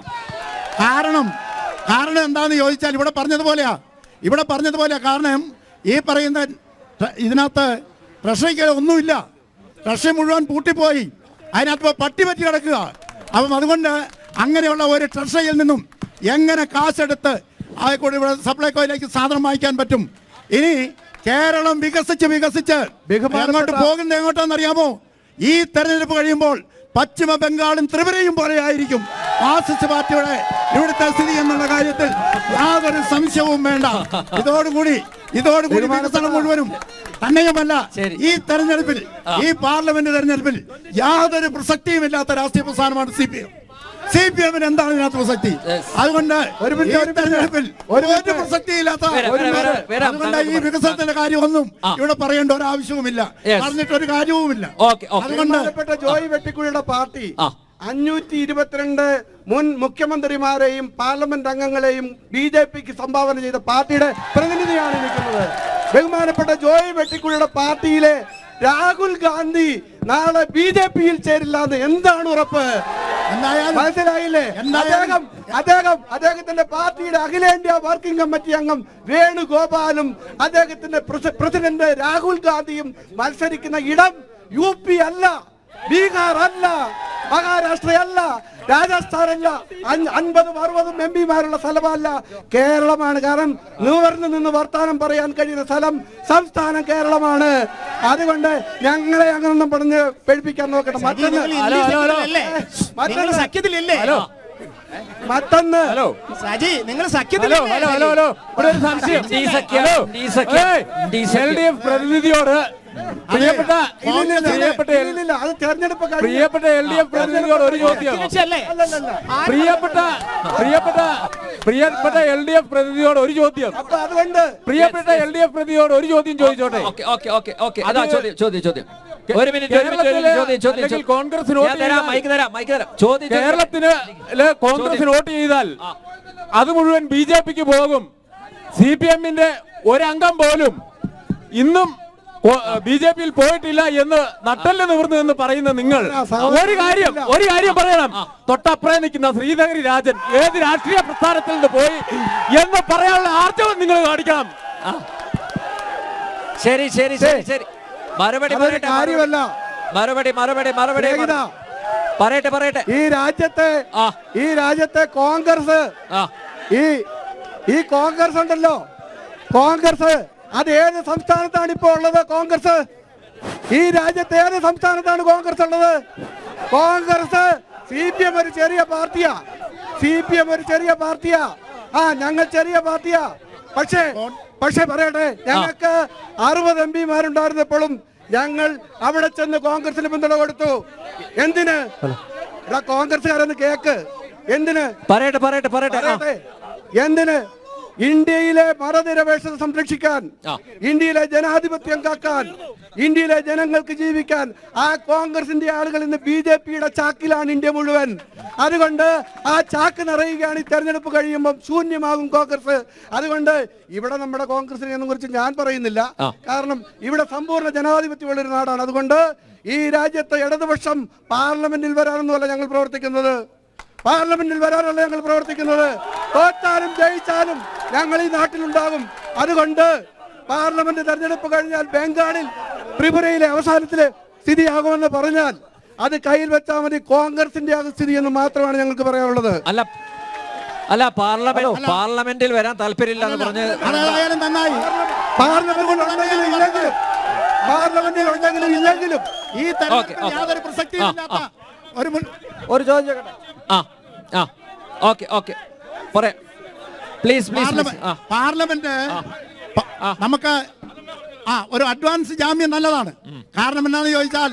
കാരണം കാരണം എന്താണെന്ന് ചോദിച്ചാൽ ഇവിടെ പറഞ്ഞതുപോലെയാ ഇവിടെ പറഞ്ഞതുപോലെയാ കാരണം ഈ പറയുന്ന ഇതിനകത്ത് ട്രഷറിക്ക് ഒന്നുമില്ല, ട്രഷറി മുഴുവൻ പൂട്ടിപ്പോയി, അതിനകത്ത് പട്ടി പറ്റി കിടക്കുക. അപ്പം അതുകൊണ്ട് അങ്ങനെയുള്ള ഒരു ട്രഷറിയിൽ നിന്നും എങ്ങനെ കാശെടുത്ത് ആയിക്കോട്ടെ ഇവിടെ സപ്ലൈകോയിലേക്ക് സാധനം വാങ്ങിക്കാൻ പറ്റും? ഇനി കേരളം വികസിച്ച് വികസിച്ച് അങ്ങോട്ട് പോകുന്നത് എങ്ങോട്ടാണെന്നറിയാമോ? ഈ തെരഞ്ഞെടുപ്പ് കഴിയുമ്പോൾ പശ്ചിമ ബംഗാളും ത്രിപുരയും പോലെ ആയിരിക്കും മാർക്സിസ്റ്റ് പാർട്ടിയുടെ ഇവിടുത്തെ സ്ഥിതി എന്നുള്ള കാര്യത്തിൽ യാതൊരു സംശയവും വേണ്ട. ഇതോടുകൂടി ഇതോടുകൂടി വികസനം മുഴുവനും തന്നെയുമല്ല ഈ തെരഞ്ഞെടുപ്പിൽ ഈ പാർലമെന്റ് തെരഞ്ഞെടുപ്പിൽ യാതൊരു പ്രസക്തിയുമില്ലാത്ത രാഷ്ട്രീയ പ്രസ്ഥാനമാണ് C P M. C P എമ്മിന് എന്താണ് ഇതിനകത്ത് പ്രസക്തി? അതുകൊണ്ട് ഒരു തെരഞ്ഞെടുപ്പിൽ ഒരു പ്രസക്തിയില്ലാത്ത അതുകൊണ്ട് ഈ വികസനത്തിന്റെ കാര്യമൊന്നും ഇവിടെ പറയേണ്ട ഒരു ആവശ്യവുമില്ല, പറഞ്ഞിട്ടൊരു കാര്യവുമില്ല. അതുകൊണ്ട് ജോയ് വെട്ടിക്കുഴിയുടെ പാർട്ടി അഞ്ഞൂറ്റി ഇരുപത്തിരണ്ട് മുൻ മുഖ്യമന്ത്രിമാരെയും പാർലമെന്റ് അംഗങ്ങളെയും ബി ജെ പിക്ക് സംഭാവന ചെയ്ത പാർട്ടിയുടെ പ്രതിനിധിയാണ് നിൽക്കുന്നത്. ബഹുമാനപ്പെട്ട ജോയ് വെട്ടിക്കുഴിയുടെ പാർട്ടിയിലെ രാഹുൽ ഗാന്ധി നാളെ ബി ജെ പിയിൽ ചേരില്ല എന്ന് എന്താണ് ഉറപ്പ്? മനസ്സിലായില്ലേ? അദ്ദേഹം അദ്ദേഹം അദ്ദേഹത്തിന്റെ പാർട്ടിയുടെ അഖിലേന്ത്യാ വർക്കിംഗ് കമ്മിറ്റി അംഗം വേണുഗോപാലും അദ്ദേഹത്തിന്റെ പ്രസിഡന്റ് രാഹുൽ ഗാന്ധിയും മത്സരിക്കുന്ന ഇടം യു പി അല്ല, ബീഹാർ അല്ല, മഹാരാഷ്ട്രയല്ല, രാജസ്ഥാനല്ല, അൻപതും അറുപതും എം പിമാരുള്ള സ്ഥലമല്ല, കേരളമാണ്. കാരണം നിവർന്ന് നിന്ന് വർത്താനം പറയാൻ കഴിയുന്ന സ്ഥലം സംസ്ഥാനം കേരളമാണ്. അതുകൊണ്ട് ഞങ്ങളെ അങ്ങനൊന്നും പറഞ്ഞ് പേടിപ്പിക്കാൻ നോക്കട്ടെ. മറ്റൊന്ന് മറ്റൊന്ന് സഖ്യത്തിലില്ലേ മറ്റൊന്ന് സജി നിങ്ങൾ സഖ്യത്തിലോ പ്രതിനിധിയോട് പ്രിയപ്പെട്ട അത് തെരഞ്ഞെടുപ്പ് പ്രിയപ്പെട്ട എൽ ഡി എഫ് പ്രതിനിധിയോട് ഒരു ചോദ്യം പ്രിയപ്പെട്ട പ്രിയപ്പെട്ട പ്രിയപ്പെട്ട എൽ ഡി എഫ് പ്രതിനിധിയോട് ഒരു ചോദ്യം അതുകൊണ്ട് പ്രിയപ്പെട്ട എൽ ഡി എഫ് പ്രതിനിധിയോട് ഒരു ചോദ്യം ചോദിച്ചോട്ടെ. ഒരു മിനിറ്റ്. കോൺഗ്രസ് കേരളത്തിന് കോൺഗ്രസിന് വോട്ട് ചെയ്താൽ അത് മുഴുവൻ ബി ജെ പിക്ക് പോകും. സി പി എമ്മിന്റെ ഒരംഗം പോലും ഇന്നും ബി ജെ പിയിൽ പോയിട്ടില്ല എന്ന് നട്ടല് നിവർന്നു എന്ന് പറയുന്ന നിങ്ങൾ ഒരു കാര്യം ഒരു കാര്യം പറയണം. തൊട്ടപ്പുറേ നിൽക്കുന്ന ശ്രീനഗരി രാജൻ ഏത് രാഷ്ട്രീയ പ്രസ്ഥാനത്തിൽ നിന്ന് പോയി എന്ന് പറയാനുള്ള ആർജവം നിങ്ങൾ കാണിക്കണം. ശരി ശരി ശരി ശരി മറുപടി കാര്യമല്ല. മറുപടി മറുപടി മറുപടി പറയട്ടെ പറയട്ടെ. ഈ രാജ്യത്തെ ഈ രാജ്യത്തെ കോൺഗ്രസ് ഈ ഈ കോൺഗ്രസ് ഉണ്ടല്ലോ, കോൺഗ്രസ് അത് ഏത് സംസ്ഥാനത്താണ് ഇപ്പോ ഉള്ളത്? കോൺഗ്രസ് ഈ രാജ്യത്തെ ഏത് സംസ്ഥാനത്താണ് കോൺഗ്രസ് ഉള്ളത്? കോൺഗ്രസ് സി പി എം ഒരു ചെറിയ പാർട്ടിയാ, സി പി എം ഒരു ചെറിയ പാർട്ടിയാ. ആ ഞങ്ങൾ ചെറിയ പാർട്ടിയാ. പക്ഷേ പക്ഷെ പറയട്ടെ, ഞങ്ങൾക്ക് അറുപത് എം പിമാരുണ്ടായിരുന്നപ്പോഴും ഞങ്ങൾ അവിടെ ചെന്ന് കോൺഗ്രസിന് പിന്തുണ കൊടുത്തു. എന്തിന്? കോൺഗ്രസ്സുകാരെന്ന് കേക്ക്. എന്തിന്? പറയട്ടെ പറയട്ടെ പറയട്ടെ എന്തിന്? ഇന്ത്യയിലെ മതനിരപേക്ഷത സംരക്ഷിക്കാൻ, ഇന്ത്യയിലെ ജനാധിപത്യം കാക്കാൻ, ഇന്ത്യയിലെ ജനങ്ങൾക്ക് ജീവിക്കാൻ. ആ കോൺഗ്രസിന്റെ ആളുകൾ ഇന്ന് ബി ജെ പിയുടെ ചാക്കിലാണ് ഇന്ത്യ മുഴുവൻ. അതുകൊണ്ട് ആ ചാക്ക് നിറയുകയാണ്. ഈ തെരഞ്ഞെടുപ്പ് കഴിയുമ്പോൾ ശൂന്യമാകും കോൺഗ്രസ്. അതുകൊണ്ട് ഇവിടെ നമ്മുടെ കോൺഗ്രസിനെ കുറിച്ച് ഞാൻ പറയുന്നില്ല, കാരണം ഇവിടെ സമ്പൂർണ്ണ ജനാധിപത്യമുള്ള ഒരു നാടാണ്. അതുകൊണ്ട് ഈ രാജ്യത്തെ ഇടതുപക്ഷം പാർലമെന്റിൽ വരാനൊന്നുമല്ല ഞങ്ങൾ പ്രവർത്തിക്കുന്നത്, പാർലമെന്റിൽ വരാനല്ല ഞങ്ങൾ പ്രവർത്തിക്കുന്നത്. തോറ്റാലും ജയിച്ചാലും ഞങ്ങൾ ഈ നാട്ടിലുണ്ടാകും. അതുകൊണ്ട് പാർലമെന്റ് തെരഞ്ഞെടുപ്പ് കഴിഞ്ഞാൽ ബംഗാളിൽ ത്രിപുരയിലെ അവസാനത്തിലെ സ്ഥിതിയാകുമെന്ന് പറഞ്ഞാൽ അത് കയ്യിൽ വെച്ചാൽ മതി. കോൺഗ്രസിന്റെ സ്ഥിതി എന്ന് മാത്രമാണ് ഞങ്ങൾക്ക് പറയാനുള്ളത്. അല്ല അല്ല പാർലമെന്റ് പാർലമെന്റിൽ വരാൻ താല്പര്യമില്ല എന്ന് പറഞ്ഞ് നന്നായി. പാർലമെന്റിൽ ഉണ്ടെങ്കിലും ഇല്ലെങ്കിലും പാർലമെന്റിൽ ഉണ്ടെങ്കിലും ഇല്ലെങ്കിലും ഈ തെരഞ്ഞെടുപ്പിൽ യാതൊരു പ്രസക്തിയും ഇല്ലാത്ത ഒരു ഒരു ചോദ്യം ചോദിക്കട്ടെ. ആ ആ ഓക്കെ ഓക്കെ പറയാം പ്ലീസ് പ്ലീസ്. പാർലമെന്റ് നമുക്ക് ആ ഒരു അഡ്വാൻസ് ജാമ്യം നല്ലതാണ്. കാരണം എന്താണെന്ന് ചോദിച്ചാൽ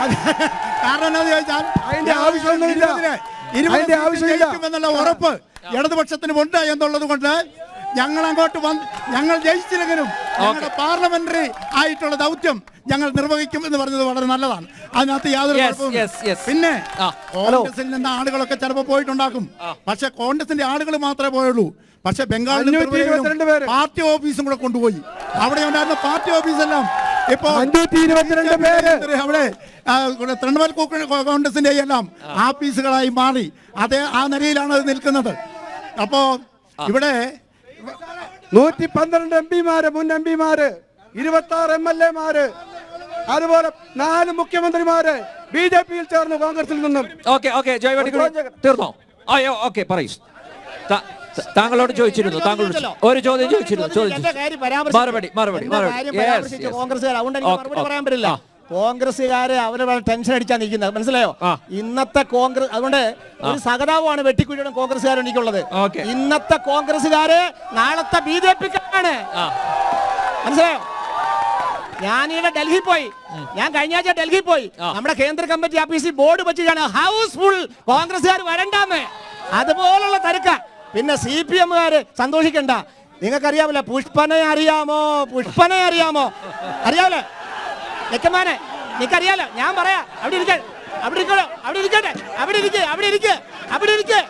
കാരണം എന്താണെന്ന് ചോദിച്ചാൽ അതിന്റെ ആവശ്യമൊന്നുമില്ല, ഇരുപത് ആവശ്യമില്ല ഉറപ്പ് ഇടതുപക്ഷത്തിനുമുണ്ട് എന്നുള്ളത് കൊണ്ട് ഞങ്ങൾ അങ്ങോട്ട് വന്ന് ഞങ്ങൾ ജയിച്ചില്ലെങ്കിലും ഞങ്ങളുടെ പാർലമെന്ററി ആയിട്ടുള്ള ദൗത്യം ഞങ്ങൾ നിർവഹിക്കും എന്ന് പറഞ്ഞത് വളരെ നല്ലതാണ്. അതിനകത്ത് യാതൊരു കുഴപ്പമില്ല. പിന്നെ കോൺഗ്രസിൽ നിന്ന് ആളുകളൊക്കെ ചിലപ്പോൾ പോയിട്ടുണ്ടാക്കും, പക്ഷെ കോൺഗ്രസിന്റെ ആളുകൾ മാത്രമേ പോയുള്ളൂ. പക്ഷെ ബംഗാളിൽ പാർട്ടി ഓഫീസും കൂടെ കൊണ്ടുപോയി. അവിടെ ഉണ്ടായിരുന്ന പാർട്ടി ഓഫീസെല്ലാം ഇപ്പൊ അവിടെ തൃണമൂൽ കോൺഗ്രസിന്റെ എല്ലാം ആഫീസുകളായി മാറി. അതേ ആ നിലയിലാണ് അത് നിൽക്കുന്നത്. അപ്പോ ഇവിടെ നൂറ്റി പന്ത്രണ്ട് എം പിമാര്, മുൻ എം പിമാര്, ഇരുപത്തി ആറ് എം എൽ എമാര്, അതുപോലെ നാല് മുഖ്യമന്ത്രിമാര് ബി ജെ പിയിൽ ചേർന്നു കോൺഗ്രസിൽ നിന്നും. ഓക്കെ ഓക്കെ തീർന്നോ? അയ്യോ ഓക്കെ പറയൂ. താങ്കളോട് ചോദിച്ചിരുന്നു, താങ്കളോട് ഒരു ചോദ്യം ചോദിച്ചിരുന്നു. മറുപടി മറുപടി കോൺഗ്രസ്സുകാർ അതുകൊണ്ട് എനിക്ക് മറുപടി പറയാൻ പറ്റില്ല. കോൺഗ്രസ്സുകാരെ അവരെ ടെൻഷൻ അടിച്ചാൽ നിൽക്കുന്നത് മനസ്സിലായോ? ഇന്നത്തെ കോൺഗ്രസ് അതുകൊണ്ട് ഒരു സഹതാപമാണ് വെട്ടിക്കുഴിയുടെ കോൺഗ്രസ്സുകാർ എനിക്കുള്ളത്. ഇന്നത്തെ കോൺഗ്രസ്സുകാര് നാളത്തെ ബി ജെ പിക്കാരാണ്, മനസ്സിലായോ? ഞാനിവിടെ ഡൽഹി പോയി, ഞാൻ കഴിഞ്ഞ ആഴ്ച ഡൽഹി പോയി. നമ്മുടെ കേന്ദ്ര കമ്മിറ്റി ഓഫീസിൽ ബോർഡ് വെച്ചിട്ടാണ് ഹൗസ്ഫുൾ കോൺഗ്രസ്സുകാർ വരണ്ടാന്ന്. അതുപോലുള്ള തിരക്ക. പിന്നെ സി പി എമ്മുകാര് സന്തോഷിക്കണ്ട. നിങ്ങൾക്കറിയാമല്ലോ പുഷ്പനെ അറിയാമോ? പുഷ്പനെ അറിയാമോ? അറിയാമല്ലോ ലക്കമാനെ, നിനക്കറിയാലോ. ഞാൻ പറയാ അവിടെ ഇരിക്ക, അവിടെ ഇരിക്കോ, അവിടെ ഇരിക്കട്ടെ, അവിടെ ഇരിക്കേ, അവിടെ ഇരിക്കേ, അവിടെ ഇരിക്കേ.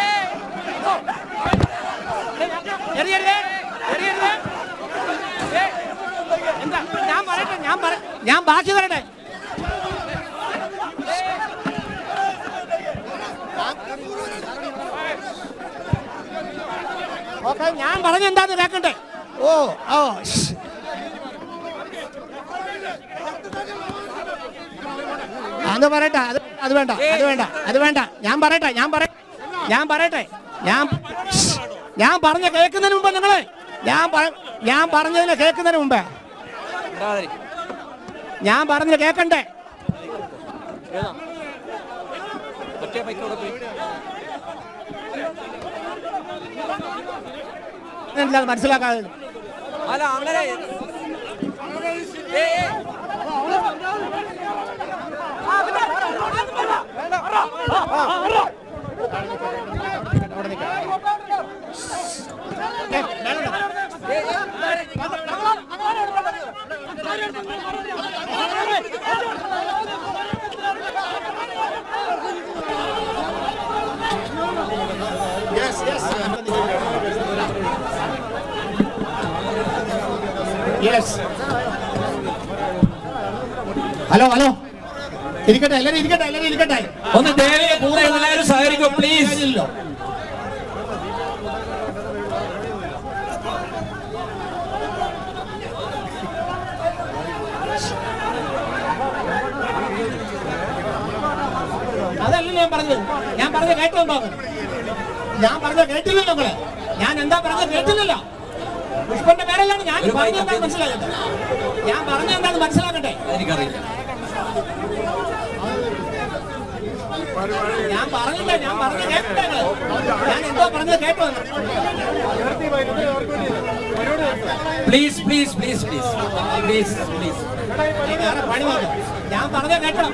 എന്താ ഞാൻ പറയട്ടെ, ഞാൻ പറ ഞാൻ ബാക്കി പറയട്ടെ. ഓക്കെ, ഞാൻ പറഞ്ഞ എന്താന്ന് കേക്കണ്ടേ? ഓ ഓ അത് പറയട്ടെ, അത് അത് വേണ്ട, അത് വേണ്ട, അത് വേണ്ട. ഞാൻ പറയട്ടെ, ഞാൻ പറ ഞാൻ പറയട്ടെ ഞാൻ ഞാൻ പറഞ്ഞ കേൾക്കുന്നതിന് മുമ്പ് നിങ്ങള് ഞാൻ ഞാൻ പറഞ്ഞതിന് കേൾക്കുന്നതിന് മുമ്പേ ഞാൻ പറഞ്ഞത് കേൾക്കണ്ടേ? മനസ്സിലാക്കാതെ ഹലോ ഹലോ ഇരിക്കട്ടെ എല്ലാവരും ഇരിക്കട്ടെ എല്ലാവരും ഇരിക്കട്ടെ ഒന്ന് ദേവിയെ കൂടെ എല്ലാവരും സഹകരിക്കോ പ്ലീസ്. അതല്ല ഞാൻ പറഞ്ഞത്. ഞാൻ പറഞ്ഞ കേട്ടോ? ഞാൻ പറഞ്ഞ കേട്ടില്ലല്ലോ നിങ്ങളെ. ഞാൻ എന്താ പറഞ്ഞത് കേട്ടില്ലല്ലോ. പുഷ്പന്റെ പേരല്ലാണ് ഞാൻ പറഞ്ഞ എന്താ മനസ്സിലാക്കട്ടെ. ഞാൻ പറഞ്ഞ എന്താന്ന് മനസ്സിലാക്കട്ടെ. എനിക്കറിയില്ല. ഞാൻ പറഞ്ഞില്ല. ഞാൻ പറഞ്ഞ കേട്ടോ? ഞാൻ എന്തോ പറഞ്ഞത് കേട്ടോ? Please please please please please please പണി നോക്കാം. ഞാൻ പറഞ്ഞ കേട്ടോ?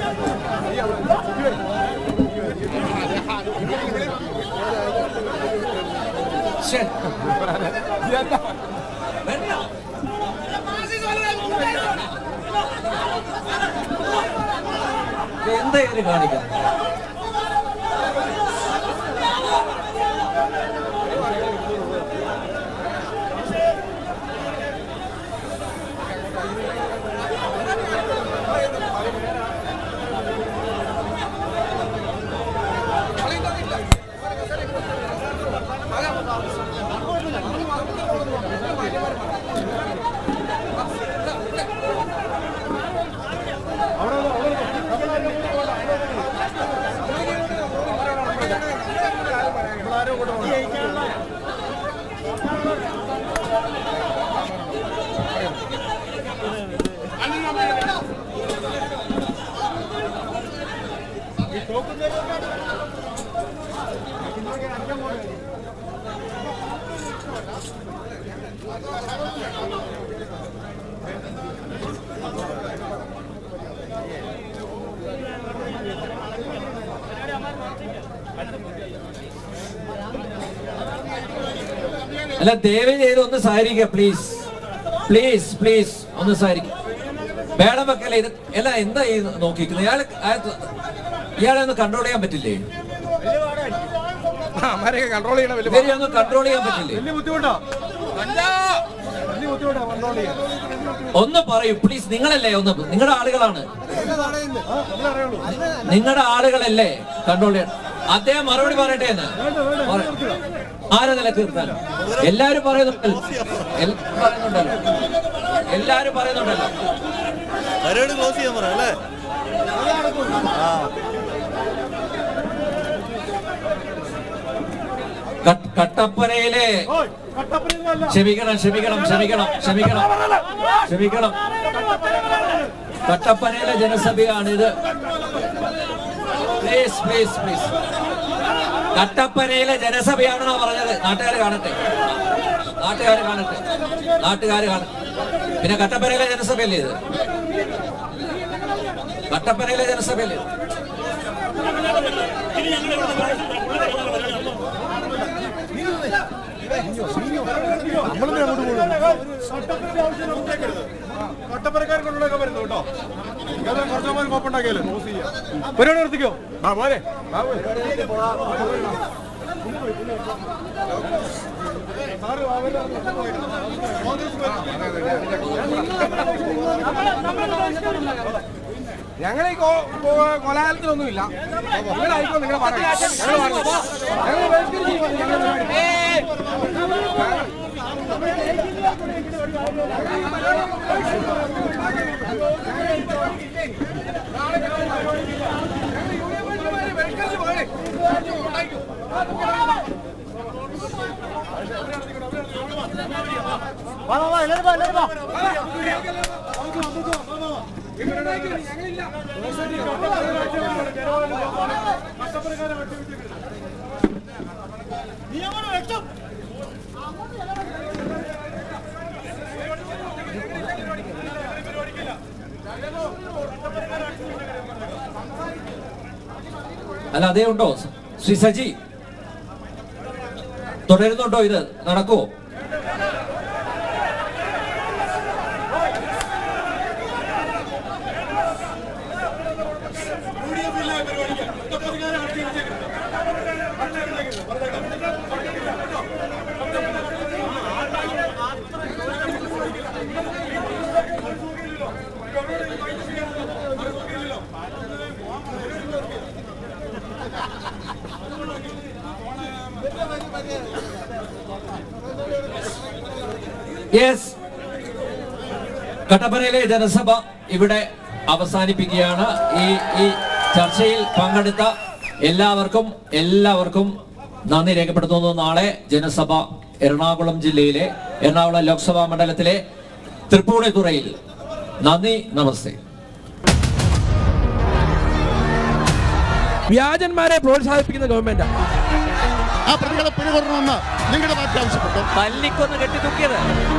എന്തായാലും കാണിക്കാം. അല്ല ദയവ് ചെയ്ത് ഒന്ന് സഹകരിക്കുക പ്ലീസ് പ്ലീസ് പ്ലീസ് ഒന്ന് സഹകരിക്കുക. വേണം വെക്കല്ലേ ഇത് അല്ല എന്താ ഈ നോക്കിക്കുന്നത്? ഇയാൾ ഇയാളെ ഒന്ന് കൺട്രോൾ ചെയ്യാൻ പറ്റില്ലേ? ഇവരെ ഒന്ന് കൺട്രോൾ ചെയ്യാൻ പറ്റില്ലേ? ഒന്ന് പറയൂ പ്ലീസ്. നിങ്ങളല്ലേ ഒന്ന് നിങ്ങളുടെ ആളുകളാണ് നിങ്ങളുടെ ആളുകളല്ലേ കൺട്രോൾ ചെയ്യാൻ. അദ്ദേഹം മറുപടി പറയട്ടെ എന്ന് ആരെ നിലക്ക് നിർത്താൻ എല്ലാരും പറയുന്നുണ്ടല്ലോ പറയുന്നുണ്ടല്ലോ എല്ലാരും പറയുന്നുണ്ടല്ലോ. കട്ടപ്പനയിലെ ക്ഷമിക്കണം ക്ഷമിക്കണം ക്ഷമിക്കണം ക്ഷമിക്കണം ക്ഷമിക്കണം കട്ടപ്പനയിലെ ജനസഭയാണ് ഇത്. പ്ലീസ് പ്ലീസ് പ്ലീസ് കട്ടപ്പനയിലെ ജനസഭയാണെന്നാ പറഞ്ഞത്. നാട്ടുകാർ കാണട്ടെ നാട്ടുകാർ കാണട്ടെ നാട്ടുകാർ കാണട്ടെ. പിന്നെ കട്ടപ്പനയിലെ ജനസഭയല്ലേ ഇത്? കട്ടപ്പനയിലെ ജനസഭയല്ലേ? കട്ടപ്പനക്കാർക്കൊക്കെ വരുന്നു കേട്ടോ. കുറച്ചമാർ കോപ്പുണ്ടാക്കിയാലോ പരിപാടി നിർത്തിക്കോ. ആ പോരെ ഞങ്ങൾ ഈ കൊലാലത്തിലൊന്നുമില്ല. നിങ്ങളായിക്കോ നിങ്ങൾ അല്ല അതേ ഉണ്ടോ ശ്രീ സജി? തുടരുന്നുണ്ടോ? ഇത് നടക്കുമോ? യെസ്, കട്ടപ്പനയിലെ ജനസഭ ഇവിടെ അവസാനിപ്പിക്കുകയാണ്. ഈ ഈ ചർച്ചയിൽ പങ്കെടുത്ത എല്ലാവർക്കും എല്ലാവർക്കും നന്ദി രേഖപ്പെടുത്തുന്നു. നാളെ ജനസഭ എറണാകുളം ജില്ലയിലെ എറണാകുളം ലോക്സഭാ മണ്ഡലത്തിലെ തൃപ്പൂണിത്തുറയിൽ. നന്ദി, നമസ്തേ. വ്യാജന്മാരെ പ്രോത്സാഹിപ്പിക്കുന്ന ഗവൺമെന്റ് ആ പ്രതികളെ പിടികൂടണമെന്ന് നിങ്ങളുടെ പാർട്ടി ആവശ്യപ്പെട്ടു. തല്ലിക്കൊന്ന് കെട്ടിത്തൂക്കിയത്